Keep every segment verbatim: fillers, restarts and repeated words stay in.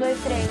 dois, três.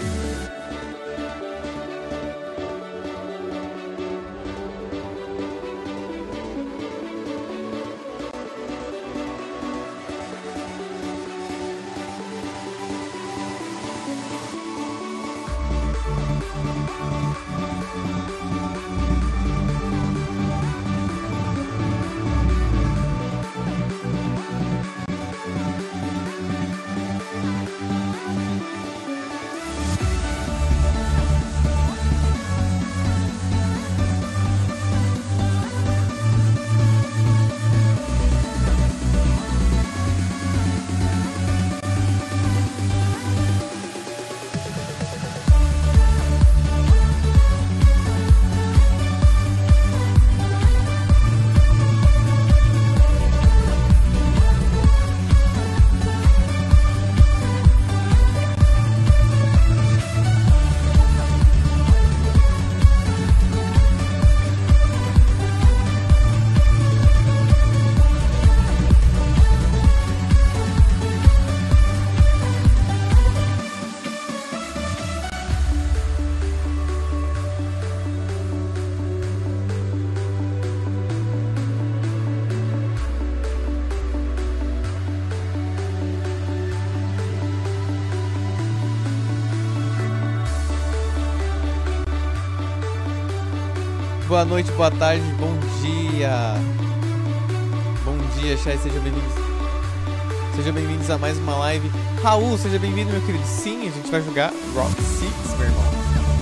Boa noite, boa tarde, bom dia. Bom dia, chat, sejam bem-vindos. Sejam bem-vindos a mais uma live. Raul, seja bem-vindo, meu querido. Sim, a gente vai jogar Rock Six, meu irmão.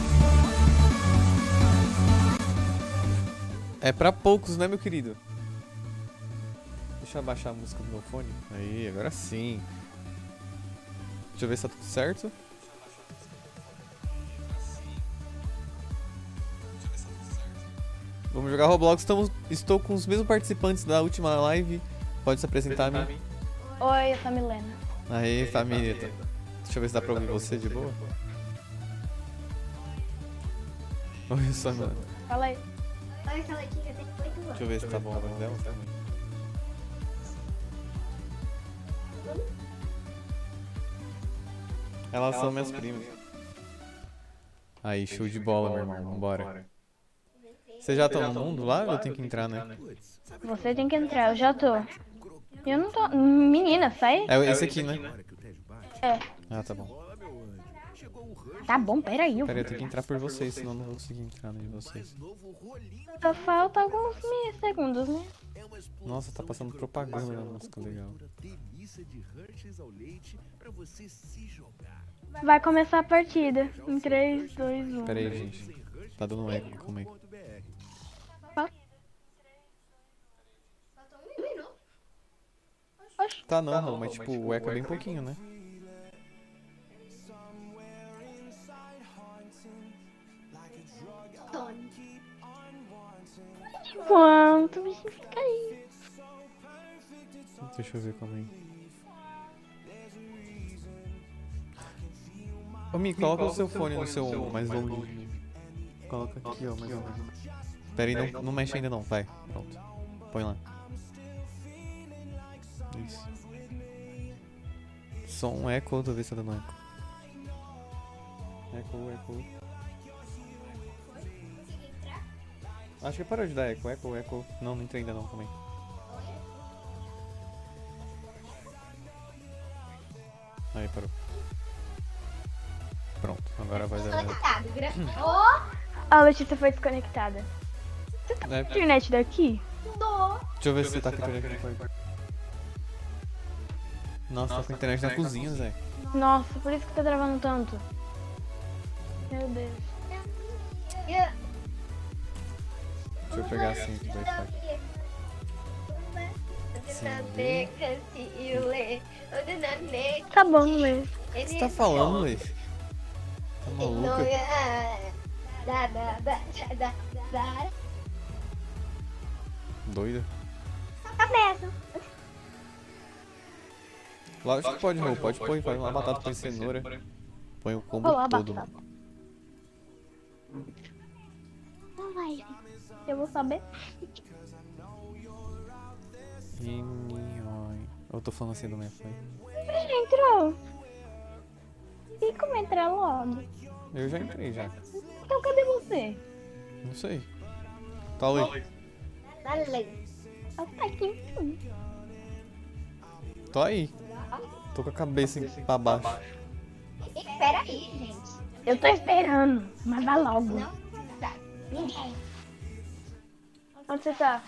É pra poucos, né, meu querido? Deixa eu abaixar a música do meu fone. Aí, agora sim. Deixa eu ver se tá tudo certo. Vamos jogar Roblox. Estamos, estou com os mesmos participantes da última live. Pode se apresentar, Mi? Oi, eu sou a Milena. Aí, família. Deixa eu ver se dá pra ouvir você de boa. Oi, eu sou a Milena. Fala aí. Olha aquela aqui que eu tenho oito anos. Deixa eu ver se tá bom a voz dela. Elas são minhas primas. Aí, show de bola, meu irmão. Vambora. Vocês já estão no mundo lá ou eu tenho que entrar, né? Você tem que entrar, eu já tô. Eu não tô... Menina, sai. É esse aqui, né? É. Ah, tá bom. Tá bom, peraí. Eu... Pera aí, eu tenho que entrar por vocês, senão eu não vou conseguir entrar de vocês. Só falta alguns segundos, né? Nossa, tá passando propaganda na música, legal. Vai começar a partida. Em três, dois, um. Pera aí, gente. Tá dando eco, calma aí. Oxi. Tá não, Raul, mas tipo, o eco é bem pouquinho, né? Quanto bichinho fica aí? Deixa eu ver, calma aí. Ô, Mi, coloca o seu fone no seu mais longe. Coloca aqui, ó, mais longe. Pera aí, não, não mexe ainda não, vai. Pronto. Põe lá. Isso. Som eco, outra vez tá dando eco. Eco, eco. Acho que parou de dar eco, eco, eco. Não, não entrei ainda não, calma aí. Aí, parou. Pronto, agora vai dar eco. A Letícia foi desconectada. Você tá com É. a internet daqui? Deixa eu ver se você tá com a internet no quarto. Nossa, tá com a internet na cozinha, Zé. Nossa, por isso que tá travando tanto. Meu Deus. Deixa eu pegar assim aqui do Wi-Fi. Tá bom, Luiz. O que você tá falando, Luiz? Tá maluca? Doida? Tá mesmo. Lógico que pode, Raul. Pode pôr, põe uma batata, põe cenoura. Põe o combo Olá, todo, batata. mano. Não vai. Eu vou saber. Eu tô falando assim do meu pai. Já entrou. E como é entrar logo. Eu já entrei já. Então cadê você? Não sei. Tá ali. Dale. Ah, tá aqui. Tô aí. Tô com a cabeça pra baixo. Espera aí, gente. Eu tô esperando, mas vai logo. Não tá. Ninguém. Onde você tá?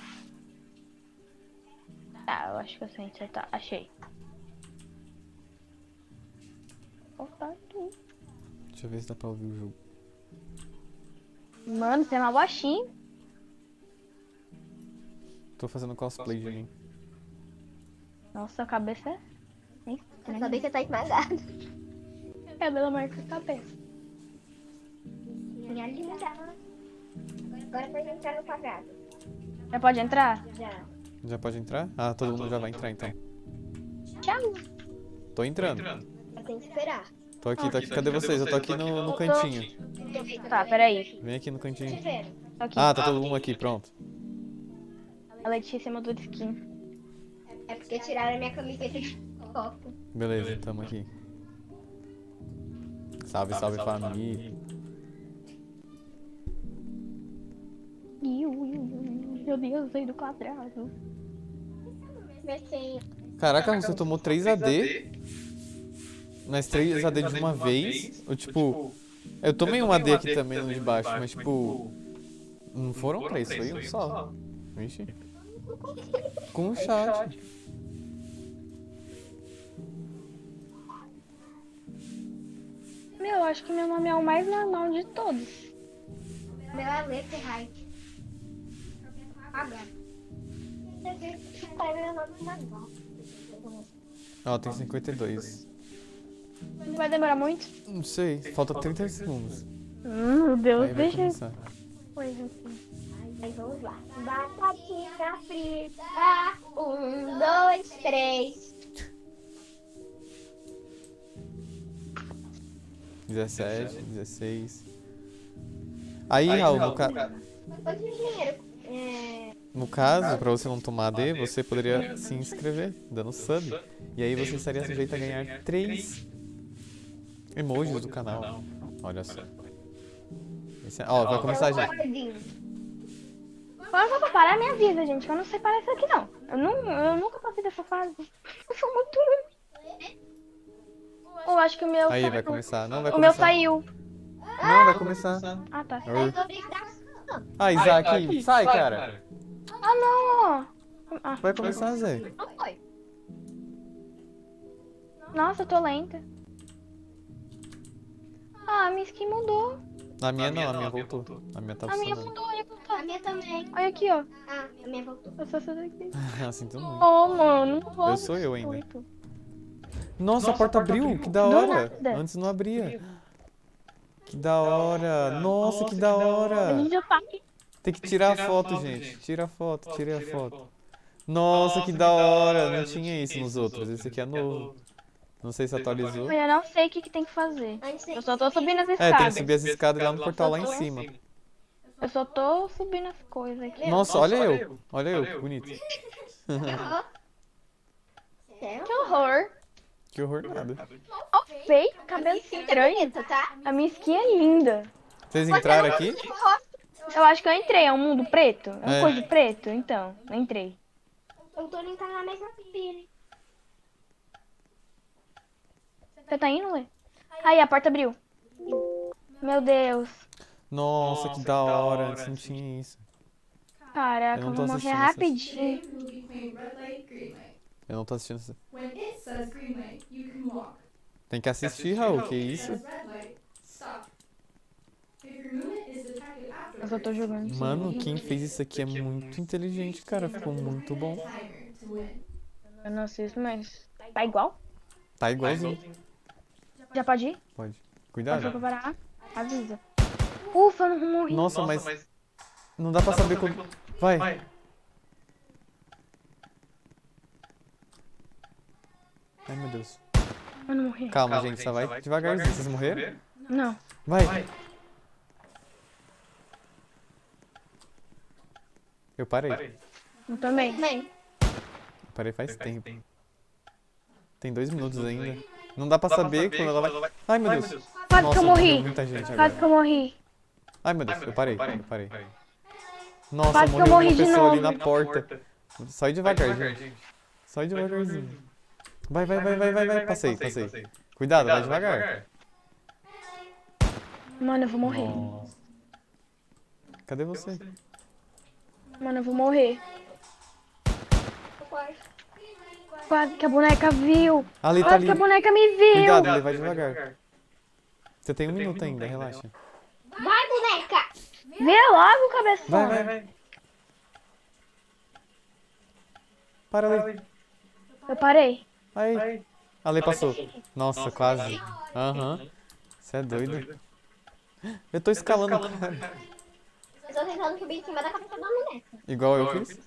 Tá, eu acho que eu sei onde você tá. Achei. Opa, aqui. Deixa eu ver se dá pra ouvir o jogo. Mano, você é uma baixinho. Tô fazendo cosplay de mim. Nossa, a cabeça é é Eu estranha. sabia que você tá esmagado. Cabelo marca a cabeça. Minha linda. Agora pode entrar no quadrado. Já pode entrar? Já. Já pode entrar? Ah, todo mundo já vai entrar então. Tchau. Tô entrando. Eu tenho que esperar. Tô aqui, tô aqui. Cadê vocês? Eu tô aqui no, no cantinho. Tá, peraí. Vem aqui no cantinho. Primeiro. Tô aqui. Ah, tá todo mundo aqui, pronto. A Letícia mudou de skin. É porque tiraram a minha camiseta de copo. Beleza, tamo aqui. Salve, salve família. Iu, iu, iu. Meu Deus, eu saí do quadrado. Comecei. Caraca, você tomou três A D. Mas três A D de uma vez. Ou tipo. Eu tomei um A D aqui também no de baixo, mas tipo. Não foram três, foi um só. Vixe. Com o chat. Meu, eu acho que meu nome é o mais normal de todos. Meu é letra Height. Agora. Pai, meu nome não é igual. Ó, tem cinquenta e dois. Não vai demorar muito? Não sei, falta trinta segundos. Hum, meu Deus, Aí vai deixa eu... começar. Coisa assim. Aí vamos lá. Batatinha frita. Um, dois, três. dezessete, dezesseis. Aí, Raul, no, ca... Quanto dinheiro? É... no caso, pra você não tomar A D, você poderia se inscrever, dando sub. E aí você estaria sujeito a ganhar três emojis do canal. Olha só. Esse é... Ó, vai começar já. Quando eu vou parar, me avisa, gente, que eu não sei parar isso aqui, não. Eu, não, eu nunca passei dessa fase. Eu sou muito ruim. Eu acho que o meu... Aí, sa- vai começar. Não, vai O meu começar. saiu. Não, vai começar. Ah, tá. Ah, Isaac, sai, cara. Ah, não. Ah, Vai começar, Zé. Não foi. nossa, eu tô lenta. Ah, a minha skin mudou. A minha não, a minha voltou. A minha tá A minha funcionando. mudou, olha como tá. A minha também. Olha aqui, ó. Ah, a minha voltou. Eu sou essa daqui. Assim, tudo muito. Oh, mano, não vou. Eu sou eu ainda. Oito. Nossa, a porta abriu, que da Do hora. nada. Antes não abria. Que da hora. Nossa, que da A hora. gente já tá aqui. Tem que tirar a foto, gente. Tira a foto, tirei a foto. Nossa, que da hora. Não tinha isso nos outros. Esse aqui é novo. Não sei se atualizou. Eu não sei o que, que tem que fazer. Antes Eu só tô subindo as É, escadas. tem que subir as escadas lá no portal lá em cima. Eu só tô subindo as coisas aqui. Nossa, olha eu. Olha eu, que bonito. Que horror. Que horror nada. Ó, feio, cabelo estranho. tá? A minha skin é linda. Vocês entraram aqui? Eu acho que eu entrei. É um mundo preto? É um É. coisa de preto? Então, eu entrei. Eu tô entrando na mesma pilha. Você tá indo, Lê? Aí, a porta abriu. Meu Deus. Nossa, que da hora. Antes não tinha isso. Caraca, Eu eu não tô vou morrer assistindo essas- rapidinho. Will be playing red light, green light. Eu não tô assistindo isso. When it says green light, you can walk. Tem que assistir, Raul. Que isso? Says red light, stop. If your movement is detected after, Eu só tô jogando. Mano, quem fez isso aqui é muito inteligente, cara. Ficou muito bom. timer to win. Eu não assisto, mas tá igual? Tá igualzinho. Já pode ir? Pode. Quando for Cuidado. pra parar, avisa. Ufa, eu não morri. Nossa, mas não dá pra saber quando... Vai. Ai, meu Deus. Eu não morri. Calma, gente. Só vai devagarzinho. Vocês morreram? Não. Vai. Eu parei. Eu também. Mãe, Parei faz tempo. Tem dois minutos ainda. Não dá pra saber quando ela vai... Ai, meu Deus. Quase Nossa, que eu morri. morreu muita gente Quase agora. que eu morri. Ai, meu Deus, eu parei, eu parei. Nossa, Quase que eu morreu morri uma de pessoa ali novo. na porta. Só ir devagar, gente. Só ir devagarzinho. Vai, vai, vai, vai, vai, vai. Passei, passei. Cuidado, vai devagar. Mano, eu vou morrer. Nossa. Cadê você? Mano, eu vou morrer. Quase que a boneca viu. Ali, tá Quase ali. que a boneca me viu. Cuidado, ele vai devagar. Você tem um minuto ainda, relaxa. Vai, boneca! Vê logo, cabeção. Vai, vai, vai. Para ali. Eu parei. Aí. Ali passou. Nossa, quase. Aham. Você é doido. Eu tô escalando, cara. Eu tô tentando subir em cima da cabeça da boneca. Igual eu fiz.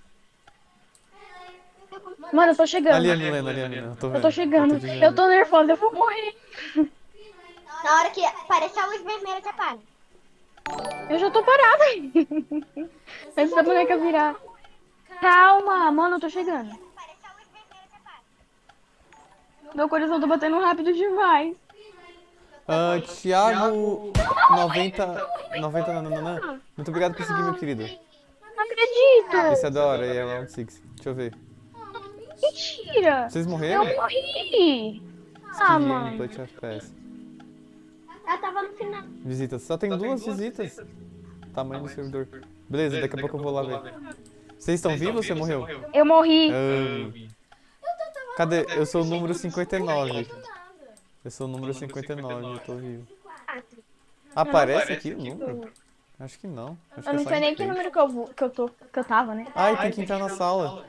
Mano, eu tô chegando. Ali a Milena, ali a Milena. Eu tô vendo. Eu tô chegando. Eu tô Eu tô nervosa, eu vou morrer. Na hora que aparecer a luz vermelha, você apaga. Eu já tô parada. Antes da boneca virar. Calma, mano, eu tô chegando. Aparecer a luz vermelha, você apaga. Meu coração tá batendo rápido demais. Ah, Thiago noventa. noventa nananã. Muito obrigado por seguir, meu querido. Não acredito. Esse é da hora, e é Round seis. Deixa eu ver. Mentira. Vocês Eu morreram? morri. Ah, mano. Gameplay de F P S. Ela tava no final. Visitas. Só tem duas visitas. Tamanho do servidor. Beleza, daqui a pouco eu vou lá ver. Vocês estão vivos ou você morreu? Eu morri. Ah, cadê? Eu sou o número cinquenta e nove. Eu sou o número cinquenta e nove, eu tô vivo. Aparece aqui o número? Acho que não. Acho Eu que é não só sei nem que enfeite. número que eu, vou, que eu tô, que eu tava, né? Ai, tem que entrar na sala.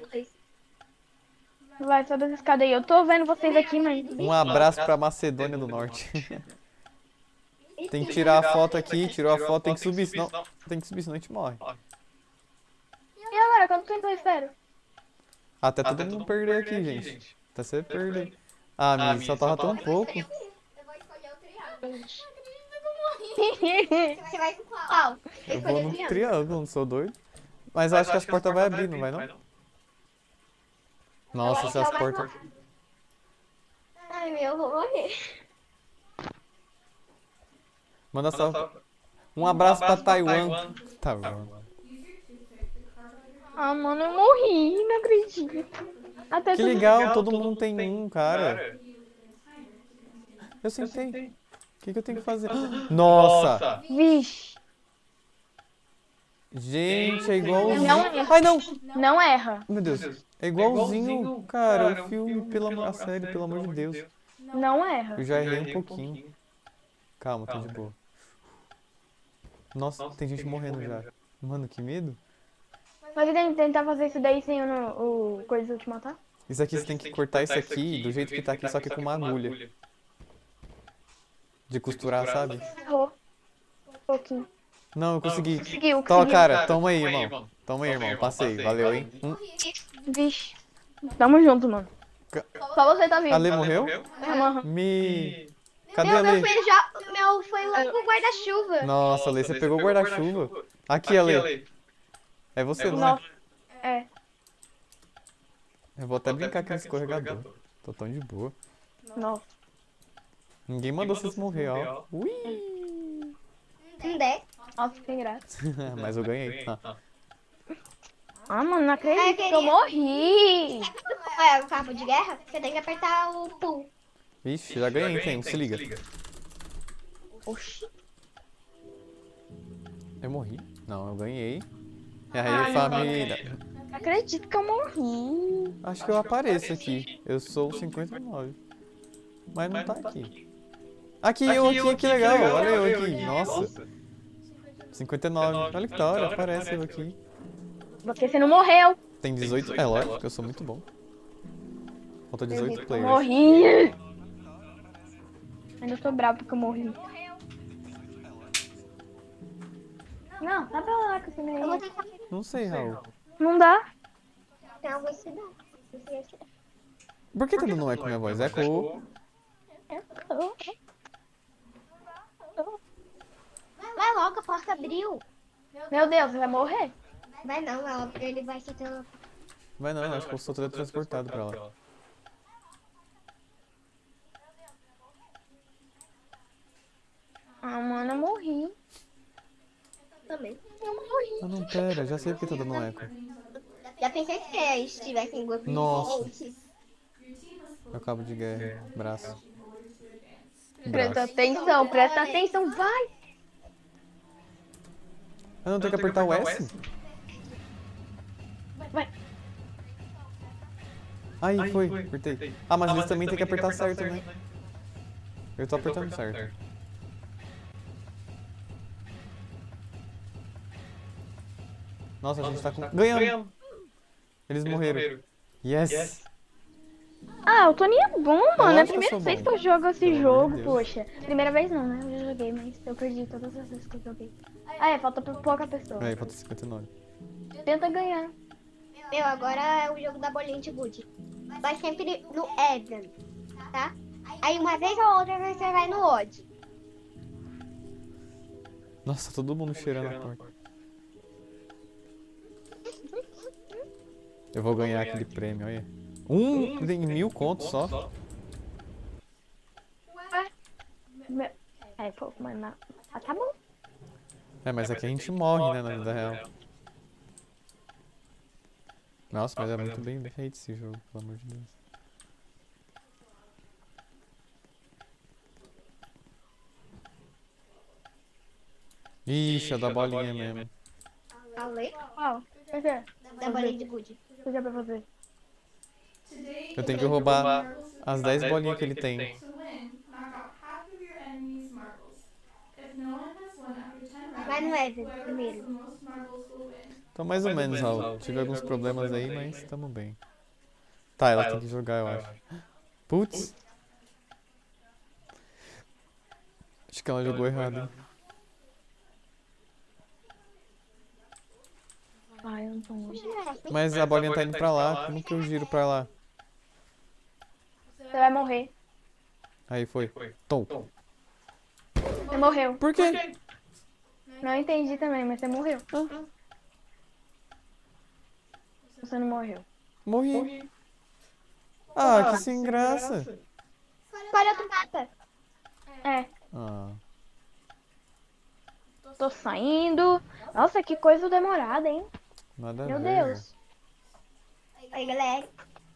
Vai, sobe essa escada aí. Eu tô vendo vocês aqui, mas... Um abraço pra Macedônia do Norte. Tem que tirar a foto aqui, tirou a foto, tem que subir, senão... Tem que subir, senão a gente morre. E agora, quanto tempo eu espero? Até todo mundo perder aqui, gente. Até você perder. Ah, Mi, só tava tão pouco. Eu vou escolher o triângulo. Você vai qual? Eu vou no triângulo, não sou doido. Mas eu acho que as portas vão abrir, não vai não? Nossa, se as portas... Ai, meu, eu vou morrer. Manda só. Um abraço pra Taiwan. Taiwan. Ah, mano, eu morri. Não acredito. Até Que tudo- legal, todo mundo tem um, cara. Eu sentei. O que, que eu tenho que fazer? Nossa! Vixe. Gente, é igualzinho. Não erra. Ai, não! Não erra. Meu Deus. É igualzinho, cara, o filme, pelo amor... A série, pelo amor de Deus. Não erra. Eu já errei um pouquinho. Calma, tô de boa. Nossa, tem gente morrendo já. Mano, que medo. Mas tem que tentar fazer isso daí sem o, o coisa te matar? Isso aqui você tem que cortar isso aqui do jeito que tá aqui, só que com uma agulha. De costurar, sabe? Errou. Um pouquinho. Não, eu consegui. Conseguiu, Toma, conseguiu. cara, toma aí, irmão. Toma aí, irmão. Passei, valeu, hein? Hum. Vixe. Tamo junto, mano. Ca- Só você tá vivo. Ale morreu? Aham. Me... Cadê a Meu, meu Ale? foi, já, meu foi lá com o guarda-chuva. Nossa, Ale, você pegou o guarda-chuva. Aqui, Ale. É você, não é? Nossa. É. Eu vou até brincar aqui no escorregador. Tô tão de boa. Nossa. Ninguém mandou vocês morrer, ó. Ui! Um dez. Nossa, que graça. Mas eu ganhei. Ah. Ah, mano, não acredito Ai, que eu queria- morri. É o cabo de guerra, você tem que apertar o pull. Ixi, já ganhei, tem um, se liga. Oxi. Eu morri? Não, eu ganhei. E aí, Ai, família? Não acredito que eu morri. Acho que eu apareço aqui. Eu sou o cinquenta e nove. Mas não tá aqui. Aqui, eu aqui, que legal. Olha eu aqui. Nossa. cinquenta e nove. Olha que da hora, aparece eu aqui. Porque você não morreu. Tem dezoito? É lógico que eu sou muito bom. Falta dezoito Eu players. morri. Ainda tô bravo porque eu morri. Não, tá pra lá com esse Eu vou meio. tentar Não sei, Raul. Não dá. ter alguma cidade. Por que tá dando um eco na minha voz? Eco. Vai logo, a porta abriu. Meu Deus, você vai morrer? Vai não, ela, ele vai ser teu... Vai não, acho que eu sou teletransportado pra lá. Ah, não, pera, já sei porque tá dando eco. Já pensei que vocês tivessem gostado. Nossa. É o cabo de guerra, braço. Presta Braço. atenção, presta atenção, vai! Ah, não, tem que apertar o S? Vai. Aí, foi, apertei. Ah, mas eles também tem que apertar certo, né? Eu tô apertando certo. Nossa, a gente tá com... Ganhamos! Eles morreram. Yes! Ah, o Tony é bom, mano. É a lógico que eu primeira sou vez bom. que eu jogo esse Pelo amor jogo, de Deus. poxa. Primeira vez não, né? Eu já joguei, mas eu perdi todas as vezes que eu joguei. Ah, é, falta pou- pouca pessoa. Aí, falta cinquenta e nove. Tenta ganhar. Meu, agora é o jogo da bolinha de gude. Vai sempre no Eden, tá? Aí uma vez ou outra você vai no Odd. Nossa, todo mundo cheirando a porta. Eu vou ganhar aquele prêmio, olha. Um em mil contos só. Meu- É, pô, mas na- ah, tá bom. É, mas aqui a gente morre, né, na vida real. Nossa, mas é muito bem feito esse jogo, pelo amor de Deus. Ixi, é da bolinha mesmo. Falei? Qual? Quer dizer, Da bolinha de gude. o que é pra fazer? Eu tenho que roubar as dez bolinhas que ele tem. To win, knock out half of your enemy's marbles. If no one has won after ten rounds, Vai no Eden whoever has primeiro. the most marbles will win. Tô mais ou menos, Raul. Tive alguns problemas aí, mas tamo bem. Tá, ela tem que jogar, eu acho. Putz. Acho que ela jogou errado, hein? Ai, eu não tô longe. Mas a bolinha tá indo pra lá. Como que eu giro pra lá? Você vai morrer. Aí foi. Tom. Você morreu. Por quê? Não entendi também, mas você morreu. Você não morreu. Morri. Ah, que sem graça. Escolhe outro mapa. É, Ah. tô saindo. Nossa, que coisa demorada, hein? Nada a Meu ver. Deus. Oi, galera.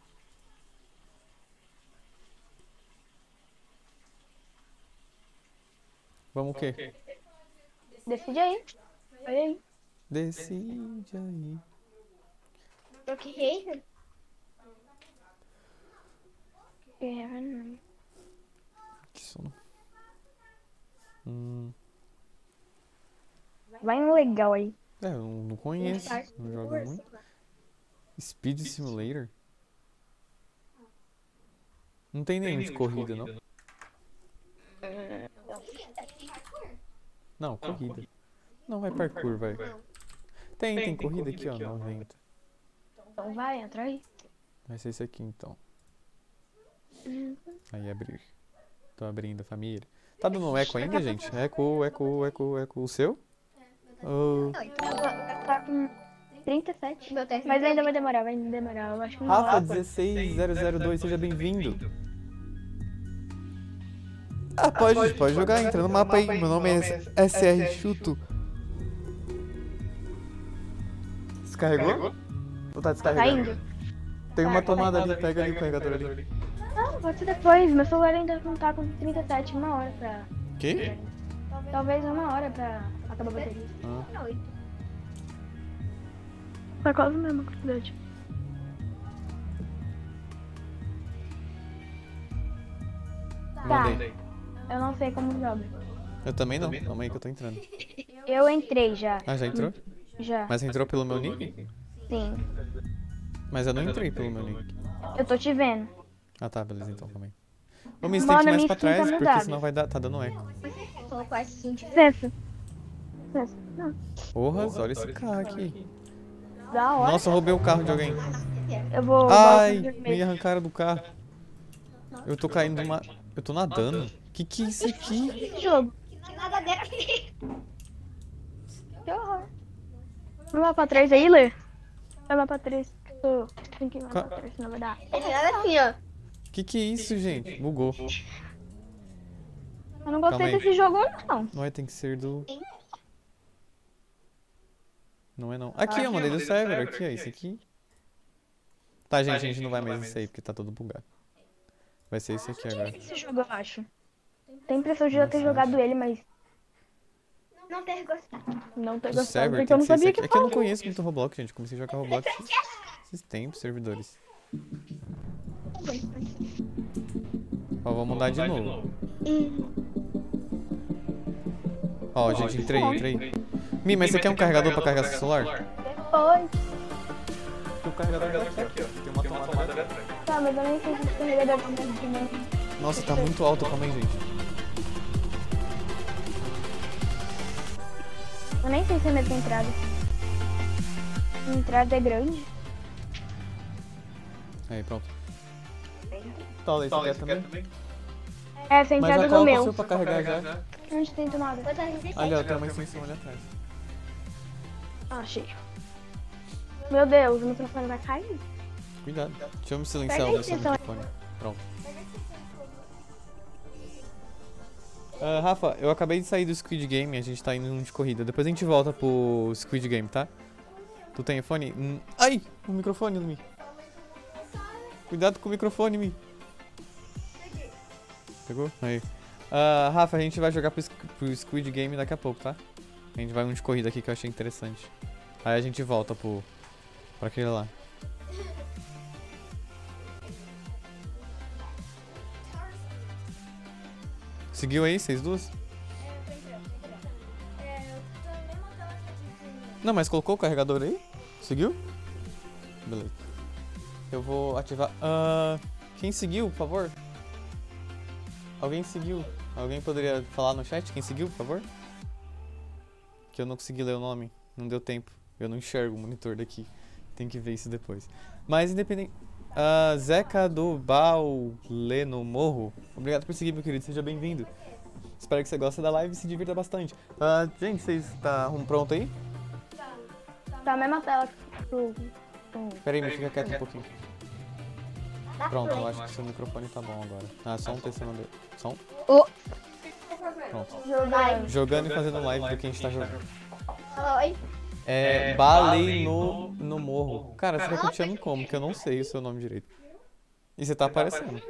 Vamos o quê? Decide aí. Olha aí. Decide aí. Eu que rei. Que sono. Hum. Vai um legal aí. É, eu não, não conheço. Não jogo muito. Speed Simulator? Não tem nenhum de corrida, não? Não, corrida. Não, vai parkour, vai. Tem, tem corrida aqui, ó, noventa. Então vai, entra aí. Vai ser esse aqui, então. Aí, abrir. Tô abrindo a família. Tá dando eco ainda, gente? Eco, eco, eco, eco. O seu? Oh. Tá com trinta e sete. Meu teste. Mas ainda vai demorar, vai demorar. Eu acho que não Rafa vai. um seis zero zero dois, seja bem-vindo. Ah, pode, pode jogar, entra no mapa aí. Meu nome é S R Chuto. Descarregou? Ou tá Tá descarregando? indo? Tem uma tomada ali, pega ali o carregador ali. Não, pode ser depois. Meu celular ainda não tá com trinta e sete. Uma hora pra... Que? Talvez uma hora pra acabar a bateria. Ah, Tá quase a mesma quantidade. Tá, mandei. eu não sei como joga. Eu também não, calma aí que eu tô entrando. Eu entrei já. Ah, já entrou? Já. Mas entrou pelo meu nick? Sim. Mas eu não entrei pelo meu nick. Eu tô te vendo. Ah tá, beleza então, calma aí. Ô, Miss, tem que ir Mano, mais minha pra skin tá trás, porque mudada. senão vai dar, tá dando eco. Colocou assim. Licença. Licença. Não. Porra, olha esse carro aqui. Da hora. Nossa, eu roubei o carro de alguém. Eu vou... Ai, vou fazer me arrancaram do carro. Eu tô caindo numa... Eu tô nadando. Que que é isso aqui? esse jogo. Nadadeira aqui. Que horror. Vai lá pra trás aí, Lê. Vai lá pra trás. que eu tô- Tem que ir lá pra trás, senão vai dar. Ele nada assim, ó. Que que é isso, gente? Bugou. Eu não gostei Calma aí. desse jogo, não. Não é, tem que ser do... Não é não. Aqui, eu mandei do server. Aqui, ó. Esse aqui. Tá, gente, a gente não vai mais esse aí, porque tá todo bugado. Vai ser esse aqui agora. Esse jogo, eu acho. Tem a impressão de eu ter jogado ele, mas Não ter gostado. não ter O gostado, server porque eu tem não que ser esse sabia aqui. que É que eu não falava. conheço muito Roblox, gente. Comecei a jogar Roblox esses tempos, servidores. Ó, vou mudar de novo. Ó, gente, entrei, entrei. Mi, mas você quer um carregador pra carregar seu celular? Depois. O carregador tá aqui, ó. Tem uma tomada ali atrás. Tá, mas eu nem sei se esse carregador tá muito bem. Nossa, tá muito alto. Calma aí, gente. Eu nem sei se é mesmo entrada. A entrada é grande. Aí, pronto. Tá, aí, você quer também? Essa é a Mas entrada já do coloca o meu. seu pra carregar já. Onde tem tomada? Ali, ó, tem uma extensão ali atrás. Ah, achei. Meu Deus, o microfone vai cair. Cuidado. Deixa eu me silenciar Pega o a meu seu extensão. microfone. Pronto. Ah, Rafa, eu acabei de sair do Squid Game, a gente tá indo num de corrida. Depois a gente volta pro Squid Game, tá? Tu tem fone? Hum. Ai! O microfone, Mi. Cuidado com o microfone, Mi. Pegou? Aí. Ah, Rafa, a gente vai jogar pro, Squ- pro Squid Game daqui a pouco, tá? A gente vai num de corrida aqui que eu achei interessante. Aí a gente volta pro... pra aquele lá. Seguiu aí, vocês duas? Não, mas colocou o carregador aí? Seguiu? Beleza. Eu vou ativar... Ah, quem seguiu, por favor? Alguém seguiu? Alguém poderia falar no chat quem seguiu, por favor? Que eu não consegui ler o nome. Não deu tempo. Eu não enxergo o monitor daqui. Tem que ver isso depois. Mas independente... Ah, Zeca do Bauleno Morro. Obrigado por seguir, meu querido. Seja bem-vindo. Espero que você goste da live e se divirta bastante. Ah, gente, vocês estão pronto aí? Tá a mesma tela pro... pro- Pera aí, me fica quieto um pouquinho. Pronto, eu acho que seu microfone tá bom agora. Ah, só um testando dele. Som? Ô. Pronto. Jogando. Jogando e fazendo live do que a gente tá jogando. Oi. É, Balei no, no Morro. Cara, você quer que eu te chame como? Que eu não sei o seu nome direito. E você tá aparecendo.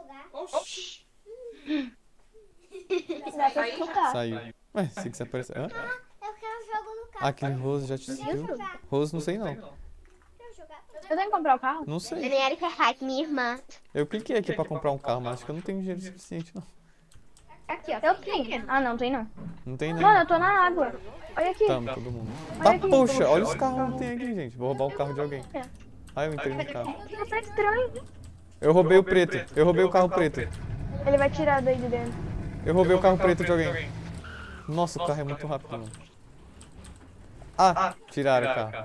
Dá pra escutar. Saiu. Ué, se quiser aparecer. Hã? Eu quero jogo no carro. Ah, aquele Rose já te seguiu? Rose, não sei não. Quero jogar. Eu tenho que comprar o carro? Não sei. Daniela Ferraz, minha irmã. Eu cliquei aqui pra comprar um carro, mas acho que eu não tenho dinheiro suficiente, não. Aqui, ó. Eu tenho. Ah, não, tem não. Não tem Mano, não. eu tô na água. Olha aqui. Tamo, todo mundo. Olha Tá, aqui. poxa, olha os carros que tem aqui, gente. Vou roubar o carro de alguém. É. Ah, eu entrei no carro. Tá estranho. Eu roubei o preto. Eu roubei o carro preto. Ele vai tirar daí de dentro. Eu roubei o carro preto de alguém. Nossa, o carro é muito rápido, mano. Ah, tiraram o carro.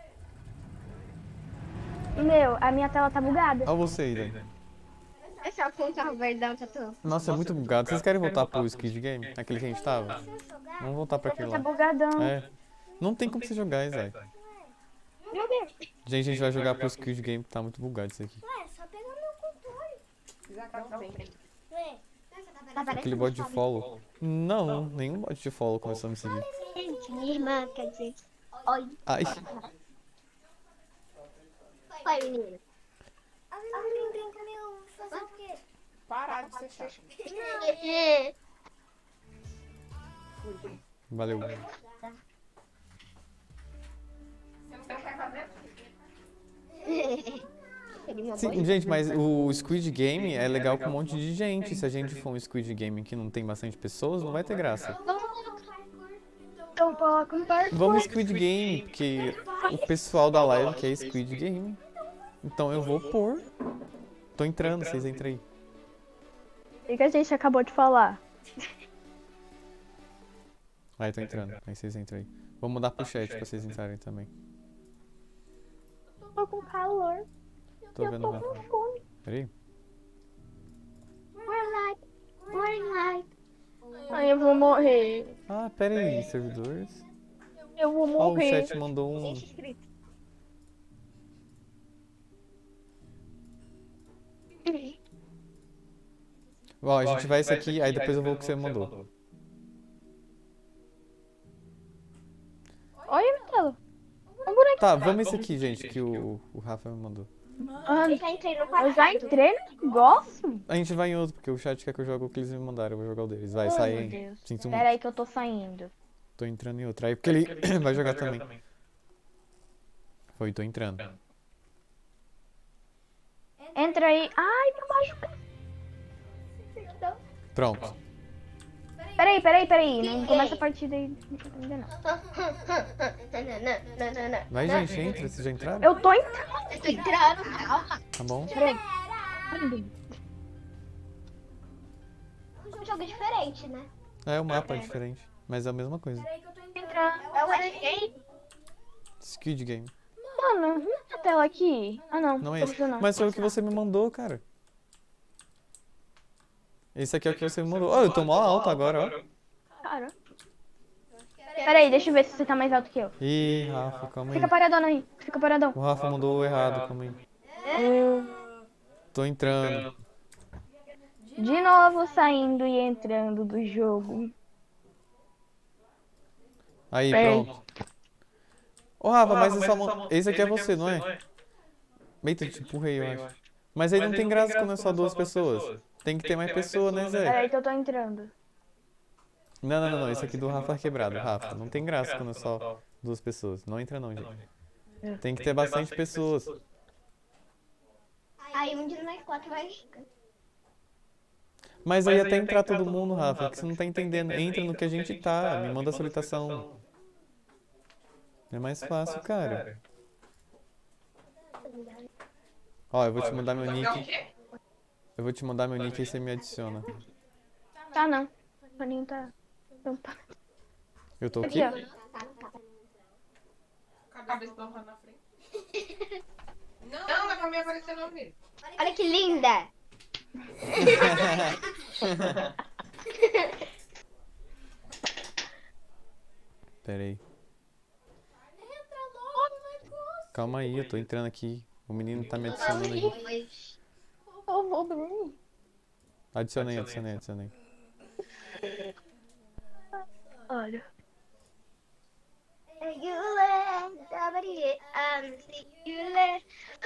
Meu, a minha tela tá bugada. Olha você aí, Dani. É só com o carro verdão, tatu. Nossa, é muito bugado. Vocês querem voltar pro Squid Game? Aquele que a gente tava? Vamos voltar pra aquele Tá lá. bugadão. É. Não tem como você jogar, Isaac. Meu Deus. Gente, a gente vai jogar pro Squid Game. Tá muito bugado isso aqui. Ué, só pegar meu controle. Ué, tá Aquele parecendo bot de fome. follow. Não, nenhum bot de follow começou a me seguir. Gente, minha irmã, quer dizer. Oi. Ai. Oi, menina. A menina brinca meu fazer o quê? Parar de ser chato. É. Valeu. Você não quer fazer? Sim, gente, mas o Squid Game é legal com um monte de gente. Se a gente for um Squid Game que não tem bastante pessoas, não vai ter graça. Então coloca um parkour. Vamos Squid Game, porque o pessoal da live quer Squid Game. Então eu vou pôr. Tô entrando, vocês entrem aí. O que a gente acabou de falar? Aí, tô entrando. Aí vocês entram aí. Vou mudar pro chat pra vocês entrarem também. Tô com calor. Tô Eu vendo tô lá. com fome. Peraí. More light. More light. Ai, eu vou morrer. Ah, pera aí, servidores. Eu vou Ó, o morrer. chat mandou um... Deixa escrito. Ó, a gente vai esse aqui, aí depois eu vou o que você mandou. Olha, minha tela. Tá, vamos esse aqui, gente, que o, o Rafa me mandou. Ah, Eu já entrei no eu quarto. já entrei no negócio? A gente vai em outro, porque o chat quer que eu jogue o que eles me mandaram. Eu vou jogar o deles. Vai, Ai, sai meu aí. Deus. Sinto Pera muito. aí que eu tô saindo. Tô entrando em outro. Aí, porque ele vai jogar também. Foi, tô entrando. Entra aí. Ai, meu machucado. Pronto. Peraí, peraí, peraí. Não começa a partida aí. Ainda não. Vai, gente, entra. Vocês já entraram? Eu tô entrando. Eu tô entrando, calma. Tá bom? Peraí. Um jogo diferente, né? É, o mapa é diferente. Mas é a mesma coisa. Entrando. Eu achei. Squid Game. Mano, não é a tela aqui. Ah, não. Não é tô esse. funcionando. Mas foi o que você me mandou, cara. Esse aqui é o que você me mandou. Ó, eu tô mó alto agora, ó. Cara. Peraí, deixa eu ver se você tá mais alto que eu. Ih, Rafa, calma aí. Fica paradão aí. Fica paradão. O Rafa mandou errado, calma aí. Tô entrando. De novo saindo e entrando do jogo. Aí, Peraí. pronto. Ô, Rafa, mas essa mão... esse aqui é você, não é? Eita, eu te empurrei, eu acho. Mas aí não tem graça quando é só duas pessoas. Tem que ter mais pessoa, né, Zé? Peraí que eu tô entrando. Não, não, não, não. Esse aqui do Rafa é quebrado, Rafa. Não tem graça quando é só duas pessoas. Não entra não, gente. Tem que ter bastante pessoas. Aí um de nós quatro vai. Mas aí até entrar todo mundo, Rafa, que você não tá entendendo. Entra no que a gente tá, me manda a solicitação. É mais fácil, cara. Ó, eu vou te mandar meu nick. Eu vou te mandar meu nick e você me adiciona. Tá, não. O paninho tá... Não tá. Eu tô Aqui, aqui? ó. Com a cabeça da na frente. Não, mas pra mim apareceu no vídeo. Olha que linda! Pera aí. Calma aí, eu tô entrando aqui. O menino tá me adicionando aí. Eu vou dormir. Adicionei, adicionei, adicionei. Olha. You let somebody um see you let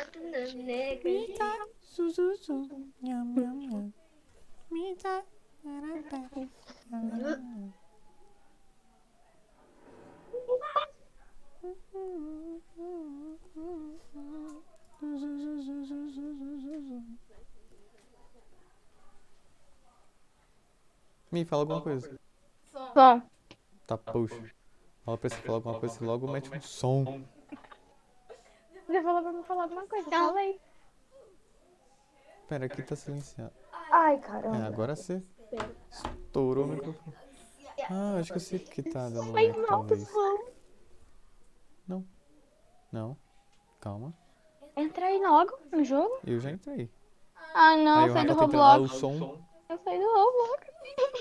Me fala alguma coisa. Bom. Tá, puxa. Fala pra você falar alguma coisa, você logo mete um som. Você falou pra me falar alguma coisa. Fala aí. Pera, aqui tá silenciado. Ai, É, caramba. agora você estourou o microfone. Ah, acho que eu sei que tá dando Foi eco, mal, talvez. pessoal. Não. Não. Calma. Entra aí logo no jogo. Eu já entrei. Ah, não. Aí Eu o saí do Rafa tá entrando. Ah, o Roblox. som. Eu saí do Roblox.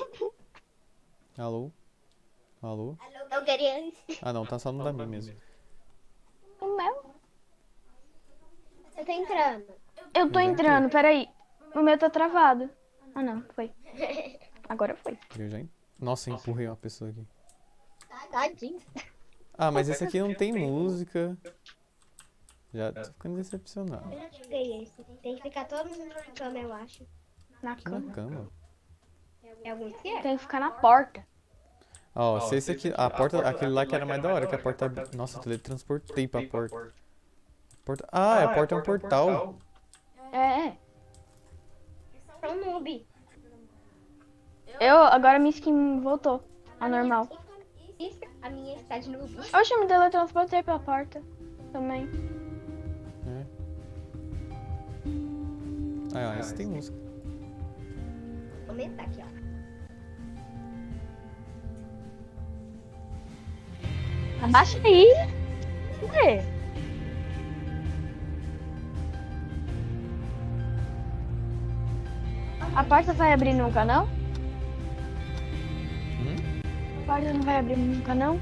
Alô? Alô? Eu queria. Ah, não, tá só no da mim mesmo. O meu? Eu tô entrando. Eu tô Eu já entrando, peraí. O meu tá travado. Ah, não. Foi. Agora foi. Eu já en- Nossa, empurrei uma pessoa aqui. Tadinho. Ah, mas esse aqui não tem música. Já tô ficando decepcionado. Eu já joguei esse. Tem que ficar todo mundo na cama, eu acho. Na Aqui na cama. cama. É algum que é? Tem que ficar na porta. Ó, se esse aqui. A porta. Aquele lá que era mais da hora, que a porta. Nossa, eu teletransportei pra porta. Porta... Ah, a porta é um portal. É, é. É um noob. Eu, agora minha skin voltou ao normal. Isso, a minha está de noob. Oxe, eu me teletransportei pela porta também. É. Ah, ó, esse tem música. Vou aumentar aqui, ó. Abaixa aí. Ué. A porta vai abrir nunca, não? Hum? A porta não vai abrir nunca, não?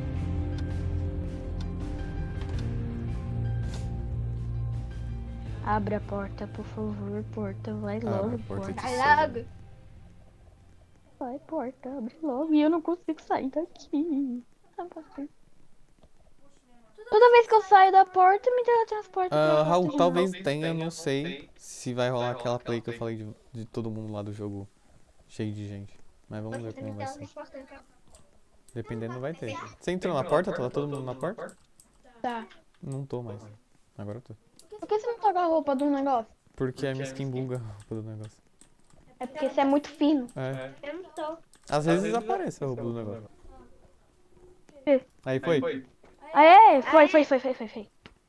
Abre a porta, por favor, porta. Vai logo, a porta porta. de Vai logo. Vai, porta, abre logo. E eu não consigo sair daqui. Ah, você. Toda vez que eu saio da porta, me teletransporta. Ah, pra Raul, porta de talvez novo. tenha, não sei se vai rolar aquela play que eu falei de, de todo mundo lá do jogo cheio de gente. Mas vamos ver como vai ser. Dependendo, vai ter. Você entrou na porta? Tá todo mundo na porta? Tá. Não tô mais. Agora eu tô. Por que você não toca a roupa do negócio? Porque a minha skin buga a roupa do negócio. É porque você é muito fino. É. Eu não tô. Às vezes aparece a roupa do negócio. É. Aí foi? Aê, foi, foi, foi, foi, foi, foi.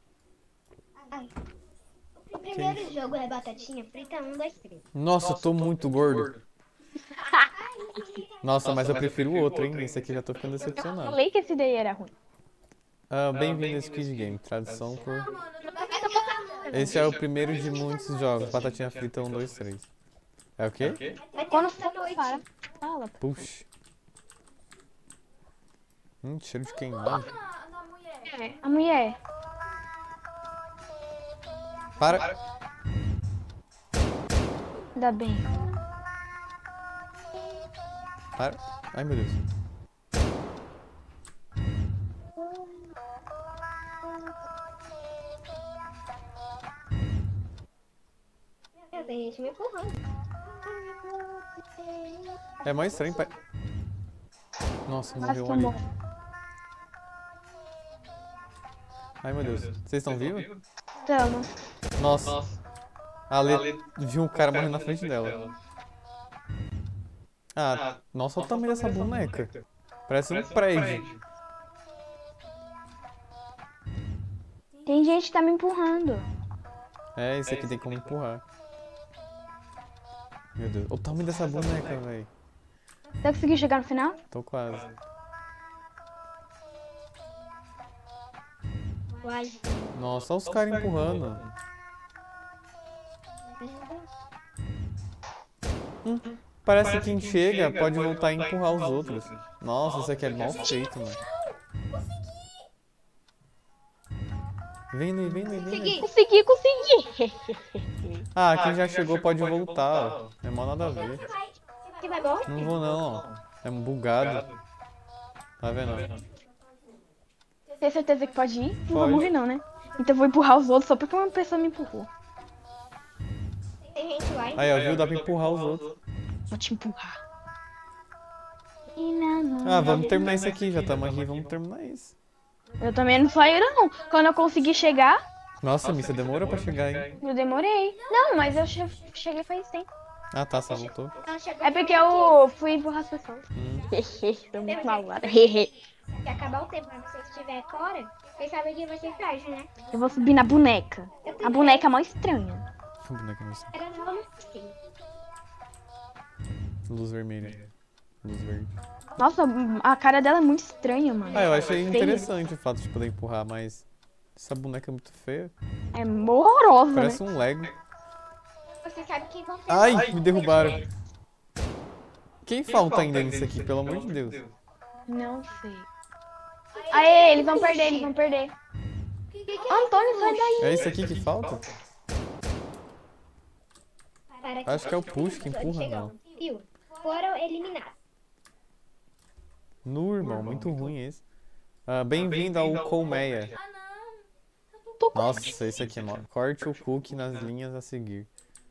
O primeiro jogo é batatinha frita, um, dois, três. Nossa, eu tô muito gordo. Nossa, mas eu prefiro o outro, hein? Esse aqui já tô ficando Eu decepcionado. falei que esse daí era ruim. Ah, bem-vindo ao Squid Game. Tradução por... Esse é o primeiro de muitos jogos. Batatinha frita um, dois, três. É o quê? Vai ter Quando essa você noite. para, fala. Puxa. Hum, cheiro de queimado. É, a mulher. Para. Ainda bem. Para. Ai, meu Deus. Meu, tem gente me empurrando. É mais estranho. Pa... Nossa, Quase morreu que um eu ali. morro. Ai, meu Deus. Vocês estão vivos? Tamo. Nossa. A Ale viu um cara morrendo na frente dela. Ah, nossa, olha o tamanho dessa boneca. Parece um prédio. Tem gente que tá me empurrando. É, esse aqui tem como empurrar. Meu Deus. Olha o tamanho dessa boneca, velho. Você conseguiu chegar no final? Tô quase. Uai. Nossa, olha os caras empurrando. Hum, parece que quem chega pode voltar a empurrar os outros. Nossa, isso aqui é mal feito, mano. Vem, Ney, vem, Ney, vem, Ney. Consegui, consegui. Ah, quem já chegou pode voltar. É mal nada a ver. Você vai morrer? Não vou não, ó. É um bugado. Tá vendo? Tem certeza que pode ir? Não vou Pode. morrer não, né? Então eu vou empurrar os outros só porque uma pessoa me empurrou. Tem gente lá. Aí, ó, viu? Dá pra empurrar os outros. Vou te empurrar. Ah, vamos terminar isso aqui. Já estamos aqui, vamos terminar isso. Eu também não saí não. Quando eu consegui chegar, Nossa, Miss, você demorou pra chegar, hein? eu demorei. Não, mas eu che- cheguei faz tempo. Ah, tá, só voltou. Ela chegou É porque eu fui empurrar as pessoas. Hum. Tô muito malvada. Se acabar o tempo, mas você estiver fora, vocês sabem o que você faz, né? Eu vou subir na boneca. A boneca é mó estranha. Que boneca não sei. Era não sei. Luz vermelha. Luz verde. Nossa, a cara dela é muito estranha, mano. Ah, eu achei Feia. interessante o fato de poder empurrar, mas essa boneca é muito feia. É horrorosa, Parece né? um Lego. Você sabe quem você Ai, me derrubaram. Quem falta ainda nisso aqui, pelo amor de Deus? Não sei. Aê, eles vão perder, eles vão perder. Antônio, sai daí. É isso aqui que falta? para que Acho que é o push que empurra, não. Viu? Foram eliminados. Nu, irmão, muito ruim esse. Ah, bem-vindo ao Colmeia. Nossa, esse aqui é mal. Corte o cookie nas linhas a seguir.